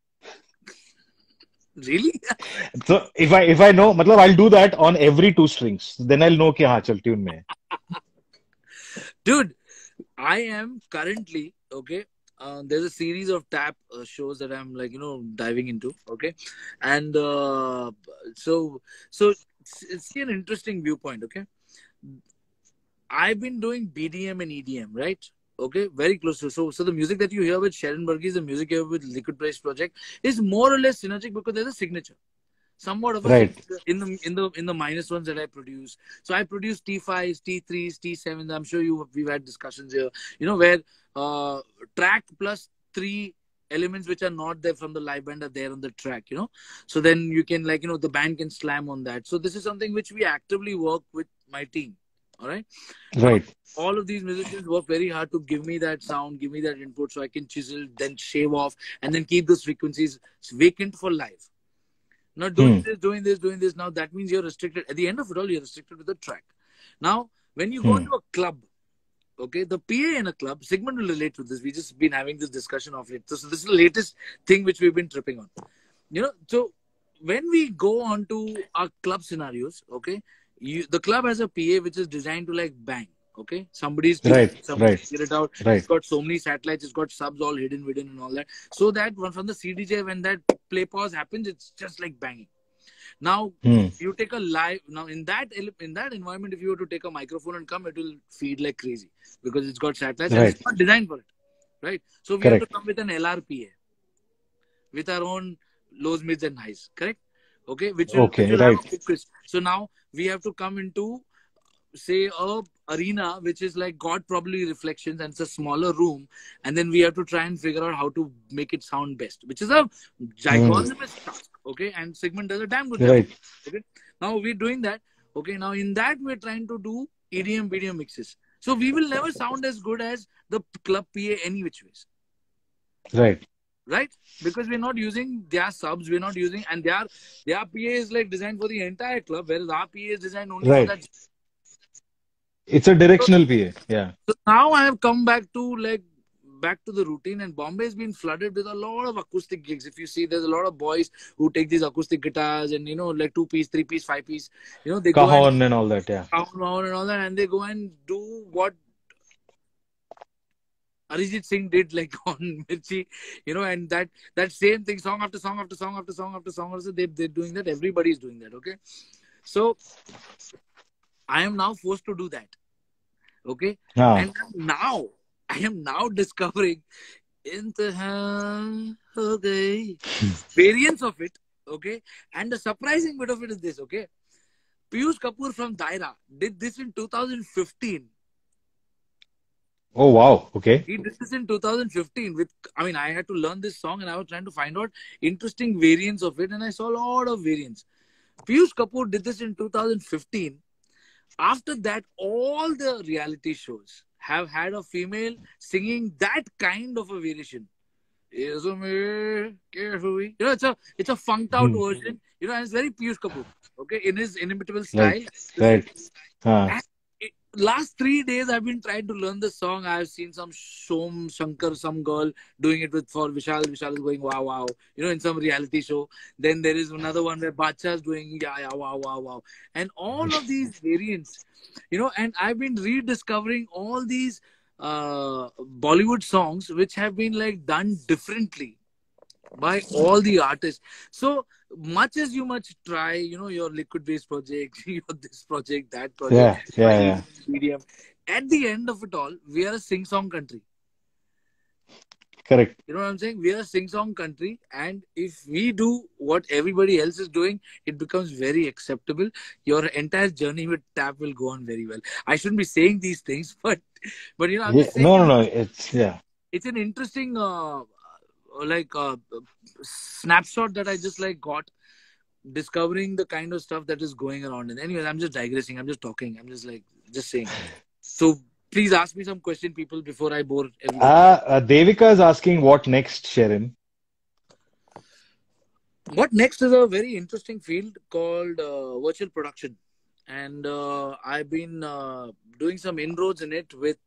Really? So if I know, matlab I'll do that on every 2 strings. Then I'll know कि हाँ चल tune में. Dude, I am currently okay. There's a series of tap shows that I'm diving into. Okay, and so it's an interesting viewpoint. Okay, I've been doing BDM and EDM, right? Okay, very close to so the music that you hear with Sharon Burgess, the music you hear with Liquid Praise Project is more or less synergic because there's a signature. Somewhat of a signature in the minus ones that I produce. So I produce T5s, T3s, T7s. I'm sure we've had discussions here, where track plus 3 elements which are not there from the live band are there on the track, So then you can the band can slam on that. So this is something which we actively work with my team. All right. Right. All of these musicians work very hard to give me that sound, give me that input so I can chisel, then shave off, and then keep those frequencies vacant for live. Not doing this. Now that means you're restricted. At the end of it all, you're restricted to the track. Now, when you go into a club, Okay, the PA in a club, Sigmund will relate to this. We just been having this discussion of it. So this is the latest thing which we've been tripping on. So when we go on to our club scenarios, okay, the club has a PA which is designed to like bang. Okay, somebody's Right, somebody right, figure it out. It's right. got so many satellites, it's got subs all hidden within and all that. So that from the CDJ, when that play pause happens, it's just like banging. Now you take a live. Now in that environment, if you were to take a microphone and come, it will feed like crazy because it's got satellites and Right. it's not designed for it, right? So we have to come with an LRPA with our own lows, mids, and highs, correct? Okay, which will have a focus. So now we have to come into, say, a arena which is like got probably reflections and it's a smaller room, and then we have to try and figure out how to make it sound best, which is a gigantic task. Okay, and Sigmund does a damn good job. Right. Okay, now we're doing that. Okay, now in that we're trying to do EDM BDM mixes. So we will never sound as good as the club PA any which ways. Right. Right? Because we're not using their subs, we're not using, and their PA is like designed for the entire club, whereas our PA is designed only for that. It's a directional PA. Yeah. So now I have come back to the routine, and Bombay has been flooded with a lot of acoustic gigs. If you see, there's a lot of boys who take these acoustic guitars and, like 2-piece, 3-piece, 5-piece, they go and all that, yeah. Cajon and all that, and they go and do what Arijit Singh did like on Mirchi, and that same thing, song after song after song after song after song. Also, they're doing that. Everybody's doing that. Okay, so I am now forced to do that. Okay, and now I am now discovering variants of it. Okay, and the surprising bit of it is this. Okay, Piyush Kapoor from Daira did this in 2015. Oh, wow. Okay. He did this in 2015 I had to learn this song and I was trying to find out interesting variants of it, and I saw a lot of variants. Piyush Kapoor did this in 2015. After that, all the reality shows have had a female singing that kind of a variation. It's a funked out version, and it's very Piyush Kapoor, okay, in his inimitable style. Right. Last 3 days, I've been trying to learn the song. I've seen some Shom Shankar, some girl doing it for Vishal. Vishal is going, wow, wow, in some reality show. Then there is another one where Badshah is doing, yeah, wow, wow, wow. And all of these variants, and I've been rediscovering all these Bollywood songs which have been like done differently by all the artists. So much as you try, your liquid bass project, your this project, that project, medium. At the end of it all, we are a sing-song country. Correct. You know what I'm saying? We are a sing-song country, and if we do what everybody else is doing, it becomes very acceptable. Your entire journey with tap will go on very well. I shouldn't be saying these things, but I'm just saying. No. It's an interesting snapshot that I just got, discovering the kind of stuff that is going around. And anyways, I'm just digressing. I'm just talking. I'm just saying. So please ask me some question, people, before I bore everyone. Devika is asking what next, Sherin? What next is a very interesting field called virtual production. And I've been doing some inroads in it with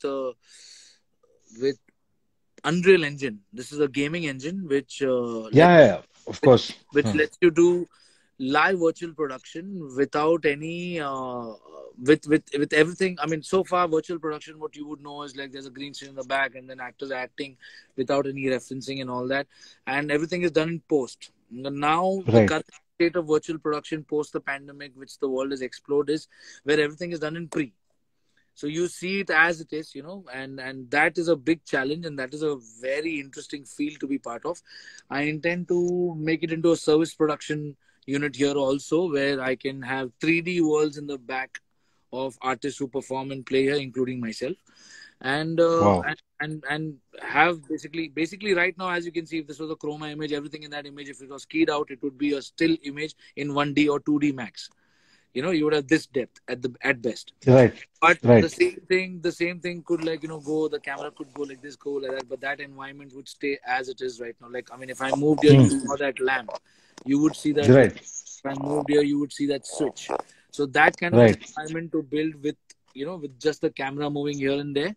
Unreal Engine. This is a gaming engine which of course, which lets you do live virtual production without any with everything. I mean, so far virtual production, what you would know is like there's a green screen in the back and then actors are acting without any referencing and all that, and everything is done in post. Now the current state of virtual production post the pandemic, which the world has exploded, is where everything is done in pre. So you see it as it is, and that is a big challenge, and that is a very interesting field to be part of. I intend to make it into a service production unit here also, where I can have 3D worlds in the back of artists who perform and play here, including myself. And and have basically right now, as you can see, if this was a chroma image, everything in that image, if it was keyed out, it would be a still image in 1D or 2D max. You would have this depth at best. Right. But the same thing could the camera could go like this, go like that, but that environment would stay as it is right now. If I moved here, you saw that lamp, you would see that. Right. If I moved here, you would see that switch. So that kind of environment to build with, with just the camera moving here and there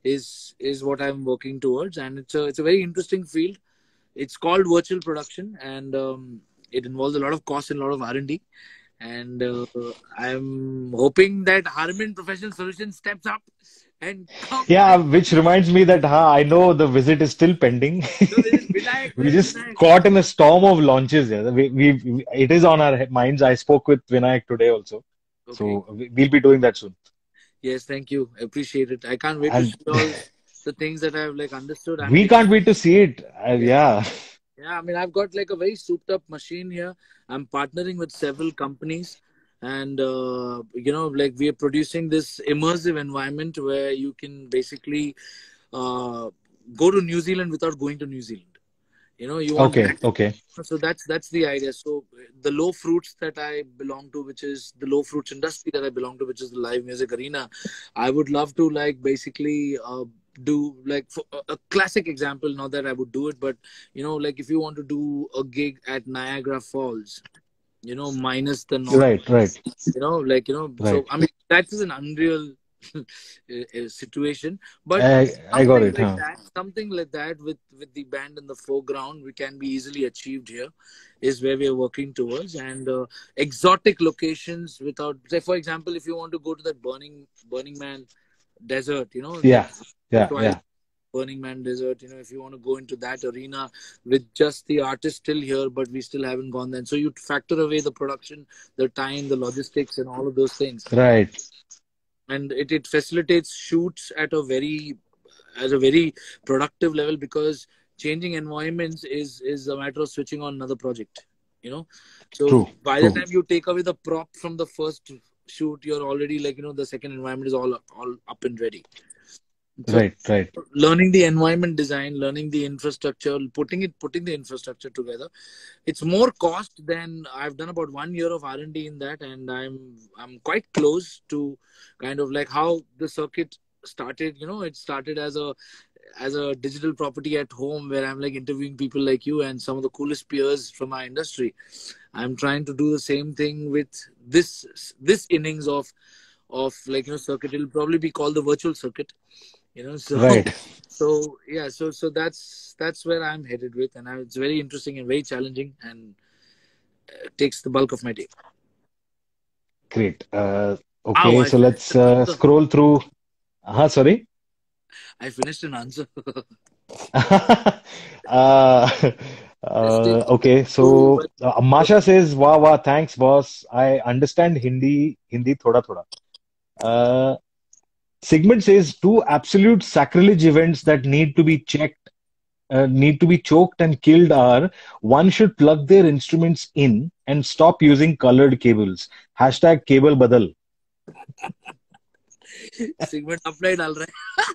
is what I'm working towards, and it's a very interesting field. It's called virtual production, and it involves a lot of cost and a lot of R&D. And I'm hoping that Harman Professional Solutions steps up and comes Yeah, and which reminds me that I know the visit is still pending. so there is Vinayak. We Where is just Vinayak? caught in a storm of launches. Yeah, it is on our minds. I spoke with Vinayak today also, Okay. so we'll be doing that soon. Yes, thank you. I appreciate it. I can't wait to And see all the things that I've like understood. I we mean, can't wait to see it. yeah, Yeah, yeah. I mean, I've got like a very souped up machine here. I'm partnering with several companies, and like we are producing this immersive environment where you can basically uh, go to New Zealand without going to New Zealand. You want okay, that. okay, So that's the idea. So the low fruits that I belong to, which is the low fruits industry that I belong to, which is the live music arena, I would love to like basically do like for a classic example. Not that I would do it, but like if you want to do a gig at Niagara Falls, minus the noise, right, right, so right. I mean that is an unreal situation, but I got it, huh? something like that with the band in the foreground, we can be easily achieved here, is where we are working towards. And exotic locations, without, say for example, if you want to go to that Burning Man desert, that Yeah, the yeah, Twilight yeah. Burning Man desert, if you want to go into that arena with just the artist still here, but we still haven't gone there. So you factor away the production, the time, the logistics, and all of those things, Right. and it facilitates shoots at a very productive level, because changing environments is a matter of switching on another project, you know so True, by the true. time you take away the prop from the first shoot, you're already like, the second environment is all up and ready. So Right, right. learning the environment design, learning the infrastructure, putting the infrastructure together, it's more cost than I've done about 1 year of R&D in that, and I'm quite close to kind of like how the circuit started. It started as a digital property at home, where I'm like interviewing people like you and some of the coolest peers from our industry. I'm trying to do the same thing with this innings of like, circuit. It'll probably be called the virtual circuit. So Right. so yeah, so that's where I'm headed with, and it's very interesting and very challenging, and takes the bulk of my day. Great. Wow, Okay, I so finished let's an answer. scroll through. Sorry. I finished an answer. uh, Let's take okay, to so Masha says, "Wow, wow, thanks, boss. I understand Hindi thoda thoda." Uh, Sigmund says, two absolute sacrilege events that need to be choked and killed are one should plug their instruments in and stop using colored cables. Hashtag cable badal. segment apply डाल रहा है.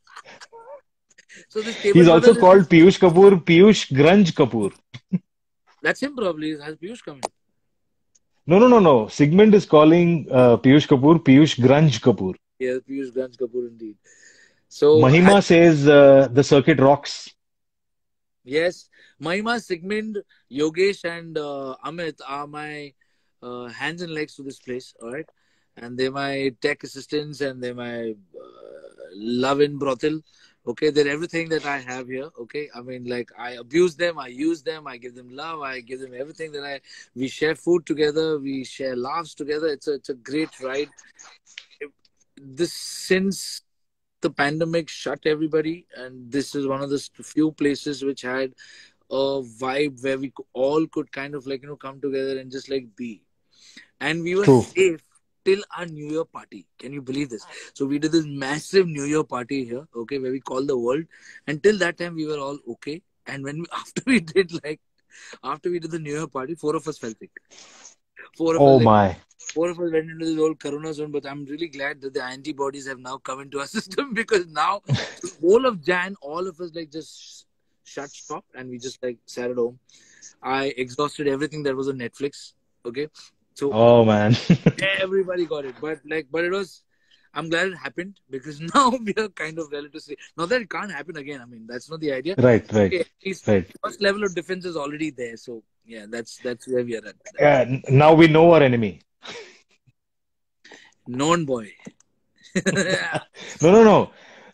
So this cable He's also bundle is called Piyush Kapoor, Piyush Grunge Kapoor. that's him probably. Has Piyush come in? No, no, no, no. Sigmund is calling Piyush Kapoor, Piyush Grunge Kapoor. Yes, Piyush Ganj Kapoor indeed. So Mahima says the circuit rocks. yes, Mahima, Sigmund, Yogesh, and Amit are my hands and legs to this place. All right, and they're my tech assistants, and they're my love in brothel. Okay, they're everything that I have here. Okay, I mean, like, I abuse them, I use them, I give them love, I give them everything that we share food together, we share laughs together. It's a great ride. This since the pandemic shut everybody, and this is one of the few places which had a vibe where we all could kind of like, come together and just like be. And we were True. safe till our New Year party. Can you believe this? So we did this massive New Year party here, okay, where we called the world. Until that time, we were all okay. And when after we did the New Year party, four of us fell sick. Four of us Oh like my. four of us went into this whole corona zone. But I'm really glad that the antibodies have now come into our system, because now the whole of Jan, all of us like just shut shop, and we just like sat at home. I exhausted everything that was on Netflix. Okay, so Oh man. everybody got it, but it was. I'm glad it happened, because now we are kind of relatively. Not that it can't happen again. I mean, that's not the idea. Right, right, Okay, at least right. first level of defense is already there. So yeah, that's where we are at. Now we know our enemy. Known boy. No, no, no.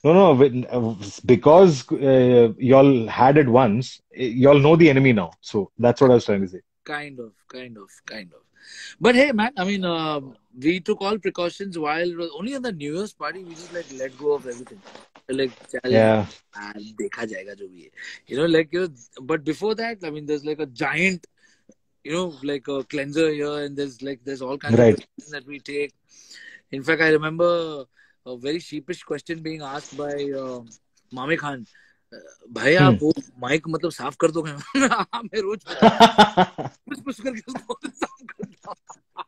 No, because y'all had it once, y'all know the enemy now. So that's what I was trying to say. Kind of, kind of, kind of. But hey, man, I mean, we took all precautions while only on the New Year's party. We just like let go of everything. Like, chal, Yeah, dekha jayega jo bhi hai. You know, like you know. But before that, I mean, there's like a giant, you know, like a cleanser here, and there's all kinds of right. precautions that we take. In fact, I remember a very sheepish question being asked by Mame Khan. भाई आप Hmm. वो mic मतलब साफ कर दोगे? हाँ, मैं रोज पुछ करके उसको साफ करता हूँ.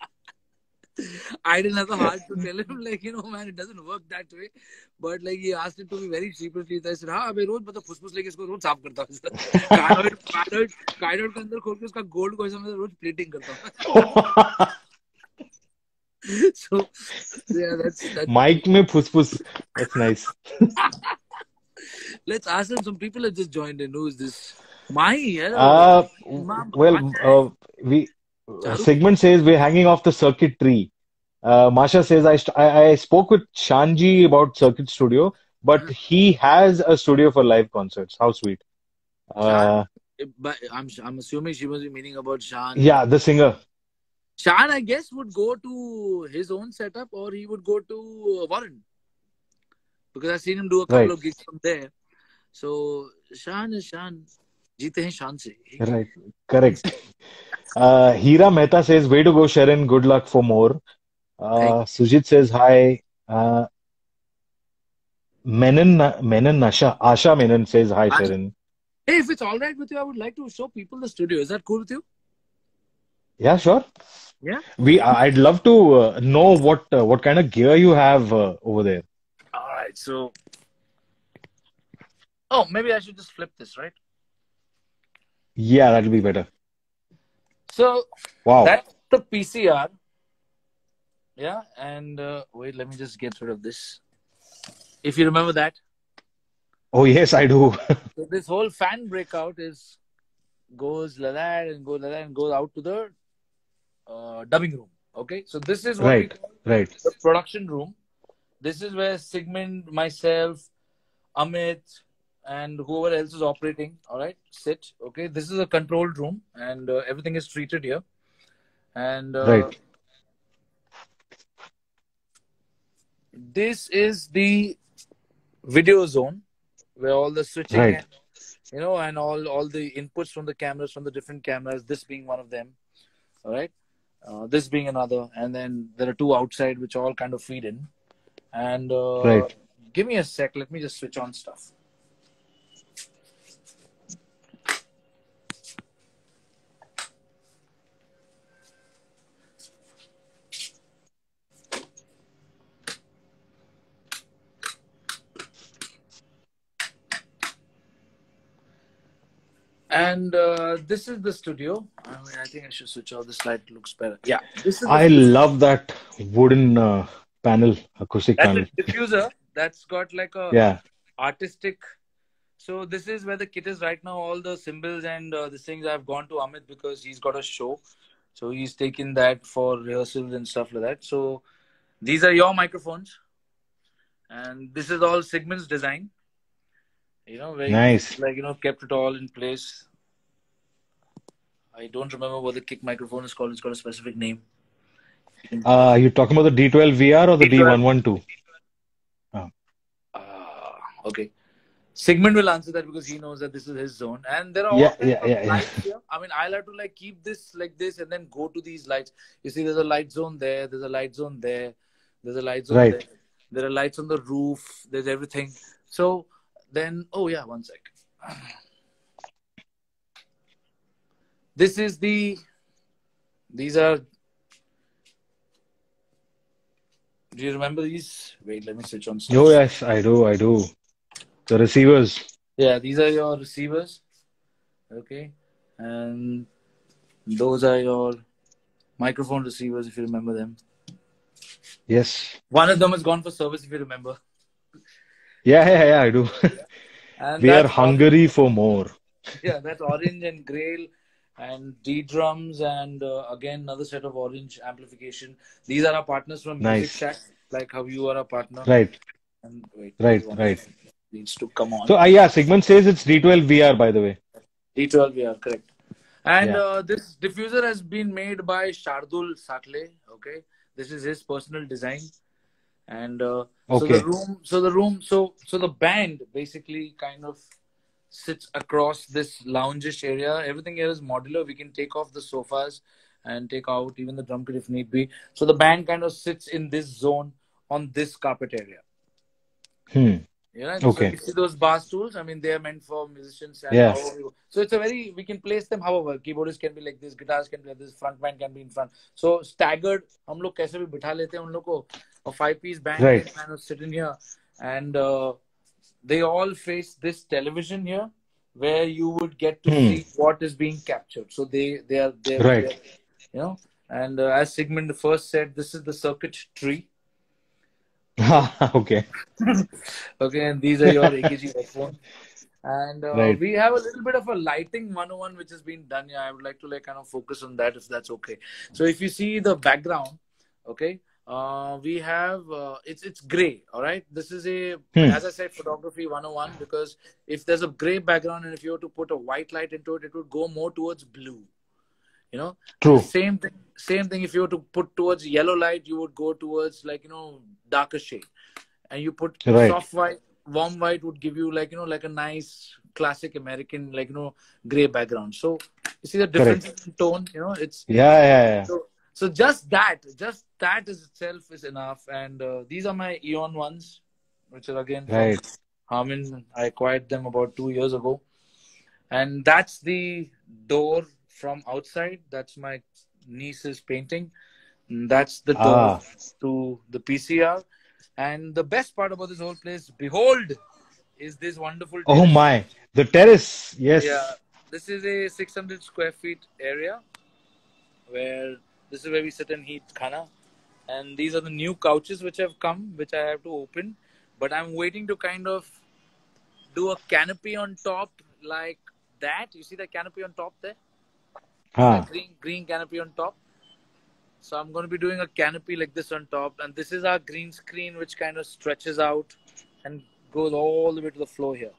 I didn't have the heart to tell him, like, you know, man, it doesn't work that way. But like he asked it to me very sheepishly. I said, हाँ, मैं रोज मतलब फुसफुस लेके इसको रोज साफ करता हूँ. कार्डोइड के अंदर खोल के उसका गोल्ड को ऐसा मैं रोज प्लेटिंग करता हूँ. So yeah, that's. Mike में फुसफुस. That's nice. Let's ask them. Some people have just joined in. Who is this? Mahi, Uh, Imam well, Ajay. we Charu. Segment says we're hanging off the circuit tree. Masha says I spoke with Shanji about Circuit Studio, but he has a studio for live concerts. How sweet. Shan, Uh, but I'm assuming she must be meaning about Shan. yeah, the singer. Shan, I guess, would go to his own setup or he would go to Warren because I've seen him do a couple Right, of gigs from there. So Shan is Shan. जीते हैं शान से. right, correct. Hira Mehta says, way to go, Sharon. Good luck for more. Thank Sujit says, hi. Menon Asha Menon says, hi, you. Sharon. Hey, if it's all right with you, I would like to show people the studio. Is that cool with you? Yeah, sure. Yeah. I'd love to know what kind of gear you have over there. All right. So, oh, maybe I should just flip this, right? Yeah, that'll be better. So Wow. that's the PCR. Yeah. And wait, let me just get rid of this. If you remember that. Oh, yes, I do. So this whole fan breakout goes like that and goes like that and goes out to the dubbing room. Okay. So this is what we Right, call right, the production room. This is where Sigmund, myself, Amit, and whoever else is operating, all right, sit. Okay, this is a controlled room, and everything is treated here. And right, this is the video zone where all the switching right, and you know, and all the inputs from the cameras, from the different cameras. This being one of them, all right. This being another, and then there are two outside which all kind of feed in. And right. give me a sec. Let me just switch on stuff. And this is the studio. I mean, I think I should switch off this light. It looks better. Yeah, this is the I studio. love that wooden panel, acoustic That's a panel. diffuser that's got like a Yeah, artistic. So this is where the kit is right now. All the symbols and the things I've gone to Amit because he's got a show. So he's taken that for rehearsals and stuff like that. So these are your microphones. And this is all Sigmund's design. You know, where nice. he's like, you know, kept it all in place. I don't remember what the kick microphone is called. It's got a specific name. You're talking about the D12 VR or the D12. D112? Okay. Sigmund will answer that because he knows that this is his zone. And there are all Yeah, kinds yeah, of yeah, yeah. lights here. I mean, I'll have to like keep this like this and then go to these lights. You see, there's a light zone there. There's a light zone there. There's a light zone Right. there. There are lights on the roof. There's everything. So then, oh yeah, one sec. This is these are, do you remember these? Wait, let me switch on stuff. Oh, yes, I do. The receivers. Yeah, these are your receivers. Okay. And those are your microphone receivers, if you remember them. Yes. One of them has gone for service, if you remember. Yeah, I do. And We are that's hungry for more. yeah, that's Orange and Grail and D drums and again another set of Orange amplification. These are our partners from Music Nice. Shack, like how you are a partner. Right. And wait, there's Right, one right. needs to come on. So, yeah, Sigmund says it's D12 VR, by the way. D12 VR, correct. And Yeah. this diffuser has been made by Shardul Satle. Okay, this is his personal design. And so Okay. the band basically kind of sits across this loungish area. Everything here is modular. We can take off the sofas and take out even the drum kit if need be. So the band kind of sits in this zone on this carpet area. Yeah, so Okay. you see those bar stools. I mean, they are meant for musicians and Yeah. so it's a very we can place them however. Keyboardists can be like this, guitars can be like this, front band can be in front. So staggered, हम लोग कैसे भी बिठा लेते हैं उन लोग को. A 5-piece band Right. can kind of sit in here, and they all face this television here, where you would get to see what is being captured. So they are Right. you know. And as Sigmund first said, this is the circuit tree. Okay. Okay, and these are your AKG headphones. And Right. we have a little bit of a lighting 101 which has been done here. I would like to like kind of focus on that if that's okay. So if you see the background, okay, we have it's gray. All right, this is a as I said, photography 101, because if there's a gray background and if you were to put a white light into it, it would go more towards blue. You know, True. Same thing. If you were to put towards yellow light, you would go towards like darker shade, and you put Right. soft white, warm white would give you like like a nice classic American like gray background. So you see the difference in tone. It's Yeah. so just that is itself is enough. And these are my Eon ones, which are again Right. from Harman. I acquired them about 2 years ago, and that's the door from outside. That's my niece's painting. And that's the door to the PCR. And the best part about this whole place, behold, is this wonderful terrace. Oh my, the terrace. Yes. Yeah, this is a 600 square feet area where this is where we sit and eat khana. And these are the new couches which have come, which I have to open. But I'm waiting to kind of do a canopy on top like that. You see the canopy on top there? That green canopy on top. So I'm going to be doing a canopy like this on top, and this is our green screen which kind of stretches out and goes all the way to the floor here.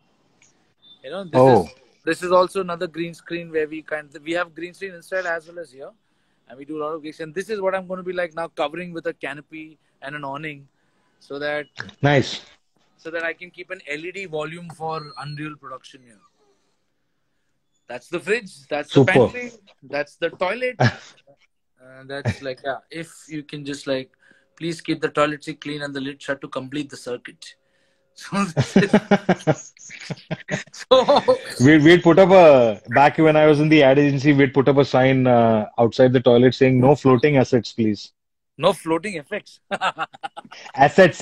This is also another green screen where we have green screen inside as well as here, and we do a lot of gigs. And this is what I'm going to be like now, covering with a canopy and an awning, so that I can keep an LED volume for Unreal production here. That's the fridge. That's the pantry. That's the toilet. That's like, if you can just like, please keep the toilet seat clean and the lid shut to complete the circuit. So we'd put up back when I was in the ad agency, we'd put up a sign outside the toilet saying, "No floating assets, please." No floating effects. Assets.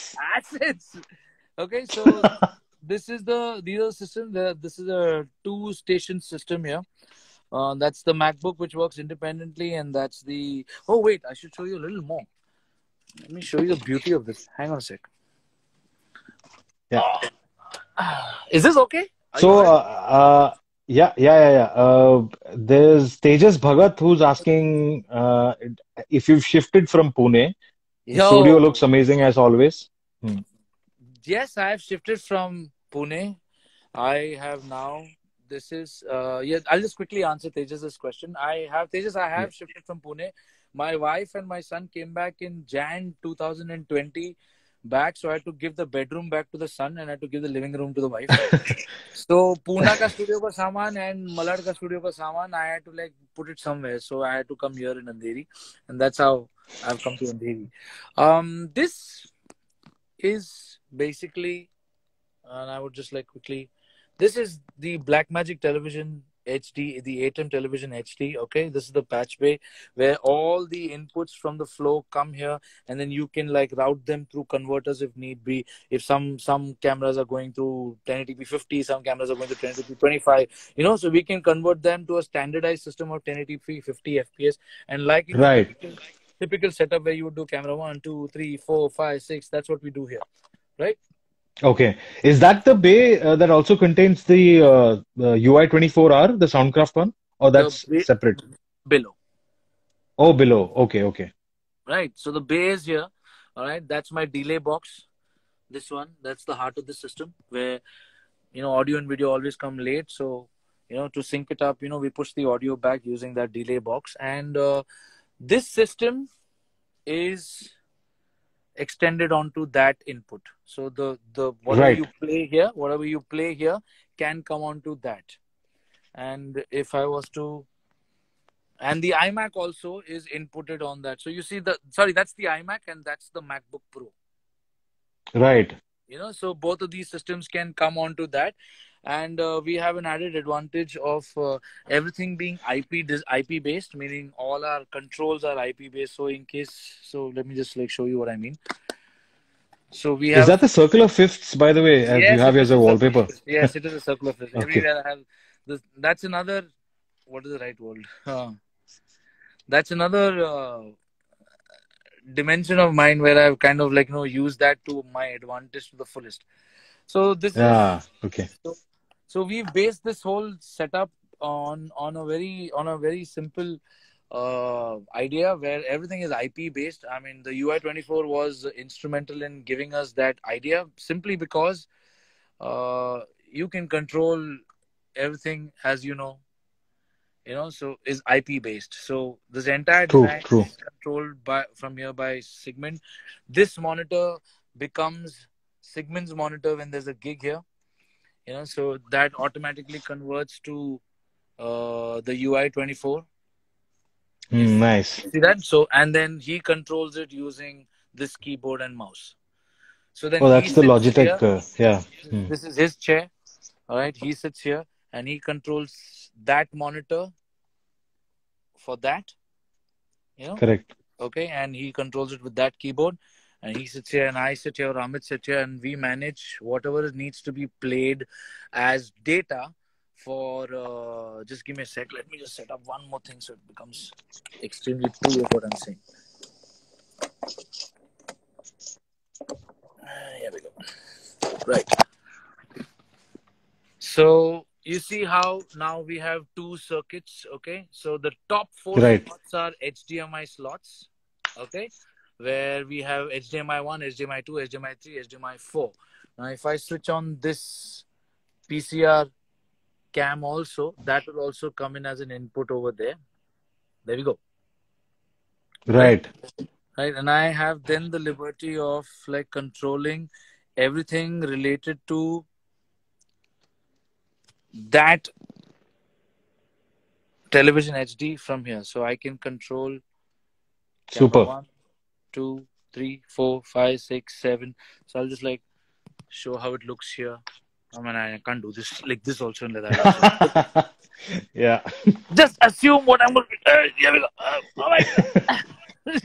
Okay, so these are systems. This is a 2-station system here. That's the MacBook, which works independently, and that's the... Oh, wait, I should show you a little more. Let me show you the beauty of this. Hang on a sec. Yeah. Is this okay? Yeah. There's Tejas Bhagat who's asking if you've shifted from Pune. The studio looks amazing as always. Yes, I have shifted from Pune. I have now... This is I'll just quickly answer Tejas' question. I have shifted from Pune. My wife and my son came back in Jan 2020 back, so I had to give the bedroom back to the son and I had to give the living room to the wife. So Pune ka studio ka saman and Malad ka studio ka saman, I had to like put it somewhere. So I had to come here in Andheri, and that's how I've come to Andheri. This is basically, and I would just like quickly. This is the Blackmagic Television HD, the ATEM Television HD. Okay, this is the patch bay where all the inputs from the flow come here, and then you can like route them through converters if need be. If some cameras are going through 1080p 50, some cameras are going to 1080p 25. So we can convert them to a standardized system of 1080p 50 FPS, and like typical setup where you would do camera 1, 2, 3, 4, 5, 6. That's what we do here, right? Okay. Is that the bay that also contains the UI24R, the Soundcraft one? Or that's separate? Below. Oh, below. Okay. Right. So the bay is here. All right. That's my delay box. This one, that's the heart of the system, where audio and video always come late. So to sync it up, we push the audio back using that delay box, and this system is extended onto that input. So the whatever you play here can come onto that. And if I was to, and the iMac also is inputted on that. So you see that's the iMac and that's the MacBook Pro. Right. So both of these systems can come onto that. And we have an added advantage of everything being IP based, meaning all our controls are IP based. So let me just show you what I mean. So we have. Is that the circle of fifths, by the way, as yes, you have as a wallpaper? Yes, it is a circle of fifths. Okay. Everywhere I have this. That's another. What is the right word? That's another dimension of mine where I've kind of used that to my advantage to the fullest. So this is okay. So we've based this whole setup on a very simple idea where everything is IP based. I mean, the UI24 was instrumental in giving us that idea simply because you can control everything, as so is IP based. So this entire design is controlled from here by Sigmund. This monitor becomes Sigmund's monitor when there's a gig here. So that automatically converts to the UI24. Nice. See that? So, and then he controls it using this keyboard and mouse. So then that's the Logitech. This is his chair. All right. He sits here and he controls that monitor for that. Correct. Okay. And he controls it with that keyboard. And he sits here and I sit here, Amit sits here, and we manage whatever needs to be played as data for, just give me a sec. Let me just set up one more thing so it becomes extremely true of what I'm saying. Here we go. Right. So you see how now we have two circuits, okay? So the top 4 slots are HDMI slots, okay? Where we have HDMI 1, HDMI 2, HDMI 3, HDMI 4. Now, if I switch on this PCR cam also, that will also come in as an input over there. There we go. Right. And I have then the liberty of controlling everything related to that television HD from here. So I can control Super. 1, 2, 3, 4, 5, 6, 7. So I'll just show how it looks here. I mean, I can't do this like this also and like that. Yeah. Just assume what I'm going to. Here we go. All right.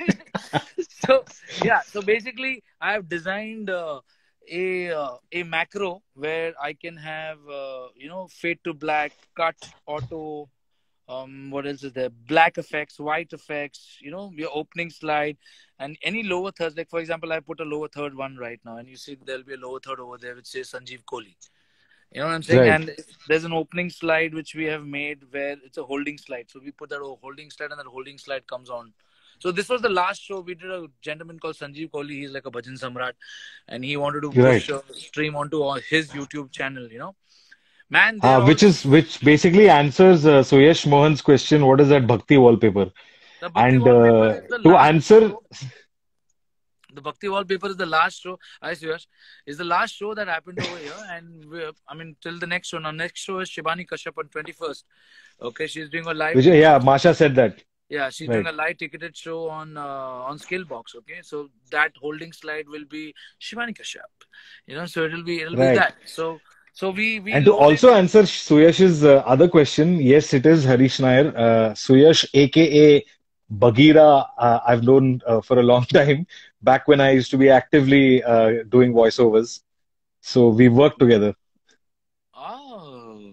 So basically, I have designed a macro where I can have fade to black, cut, auto. What else is there? Black effects, white effects, your opening slide, and any lower thirds. Like, for example, I put a lower third one right now, and you see there'll be a lower third over there which says Sanjeev Kohli. You know what I'm saying? Right. And there's an opening slide which we have made where it's a holding slide. So we put that holding slide, and that holding slide comes on. So this was the last show. We did a gentleman called Sanjeev Kohli. He's like a bhajan samrat, and he wanted to push a stream onto his YouTube channel, Man, which basically answers Suyash Mohan's question, what is that Bhakti wallpaper? The Bhakti wallpaper is the answer show. The Bhakti wallpaper is the last show. Suyash, is the last show that happened over here, and till the next show. Now, next show is Shibani Kashyap on 21st. Okay, she's doing a live. Masha said that. Yeah, she's doing a live ticketed show on Skillbox. Okay, so that holding slide will be Shibani Kashyap. So it'll be that. So we and to also answer Suyash's other question, yes, it is Harish Nair. Suyash, aka Bagheera, I've known for a long time, back when I used to be actively doing voiceovers. So we worked together. Oh.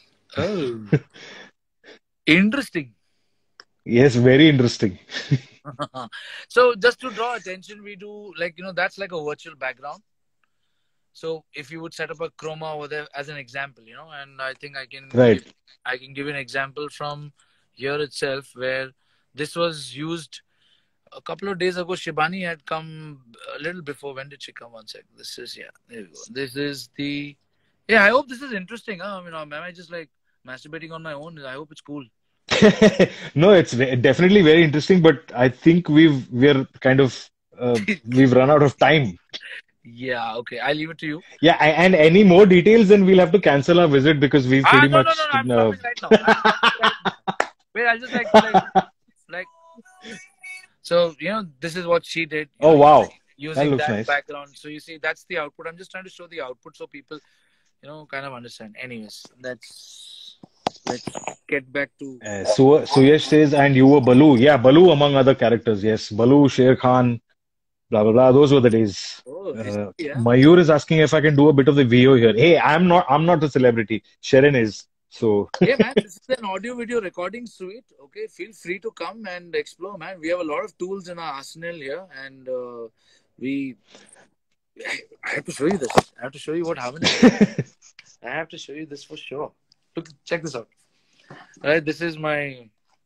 Interesting. Yes, very interesting. So just to draw attention, we do that's like a virtual background. So if you would set up a chroma over there as an example, and I think I can give an example from here itself where this was used a couple of days ago, Shibani had come a little before. When did she come? One sec. This is, yeah, there we go. This is the, yeah, I hope this is interesting. Huh? I mean, am I just like masturbating on my own? I hope it's cool. No, it's definitely very interesting, but I think we're kind of we've run out of time. Yeah, okay. I'll leave it to you. Yeah, and any more details, then we'll have to cancel our visit because we've pretty No, much. I'm stopping right now. I'm stopping right now. Wait, I'll just like. So, this is what she did. Oh, wow. Using That looks that nice. background. So you see, that's the output. I'm just trying to show the output so people, kind of understand. Anyways, let's get back to. Suyash says, and you were Balu. Yeah, Balu among other characters. Yes, Balu, Sher Khan, blah blah blah. Those were the days. Oh, yeah. Mayur is asking if I can do a bit of the VO here. Hey, I'm not a celebrity. Sharon is. So. Hey man, this is an audio video recording suite. Okay, feel free to come and explore, man. We have a lot of tools in our arsenal here, and I have to show you this. I have to show you what happened. I have to show you this for sure. Look, check this out. All right, this is my.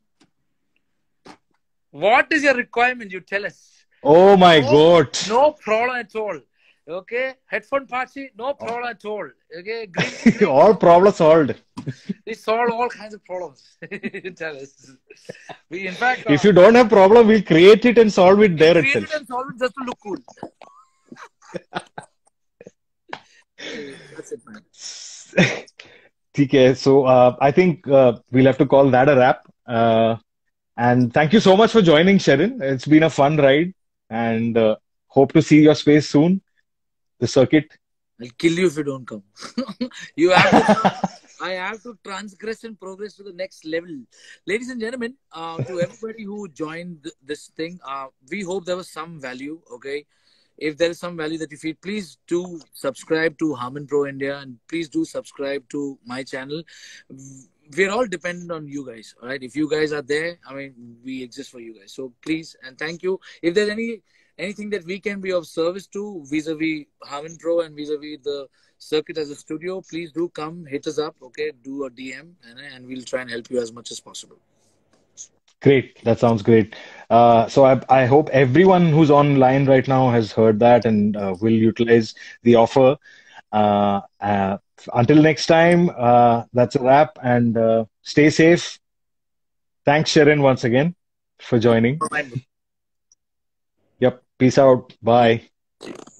What is your requirement? You tell us. Oh my God. No problem at all. Okay, headphone party, no problem at all. Okay, green, all problems solved. We solve all kinds of problems. Tell us. We, in fact, if you don't have problem, we'll create it and solve it there itself. Create it and solve it just to look cool. That's it, man. Okay, so I think we'll have to call that a wrap. And thank you so much for joining, Sharon. It's been a fun ride, and hope to see your space soon. The circuit. I'll kill you if you don't come. You have to. I have to transgress and progress to the next level. Ladies and gentlemen, to everybody who joined this thing, we hope there was some value. Okay, if there is some value that you feel, please do subscribe to Harman Pro India, and please do subscribe to my channel. We're all dependent on you guys. All right, if you guys are there, I mean, we exist for you guys. So please and thank you. If there's anything that we can be of service to vis-a-vis Harman Pro and vis-a-vis the circuit as a studio, please do come, hit us up, okay? Do a DM and we'll try and help you as much as possible. Great. That sounds great. So I hope everyone who's online right now has heard that and will utilize the offer. Until next time, that's a wrap, and stay safe. Thanks, Sharon, once again for joining. Yep. Peace out. Bye.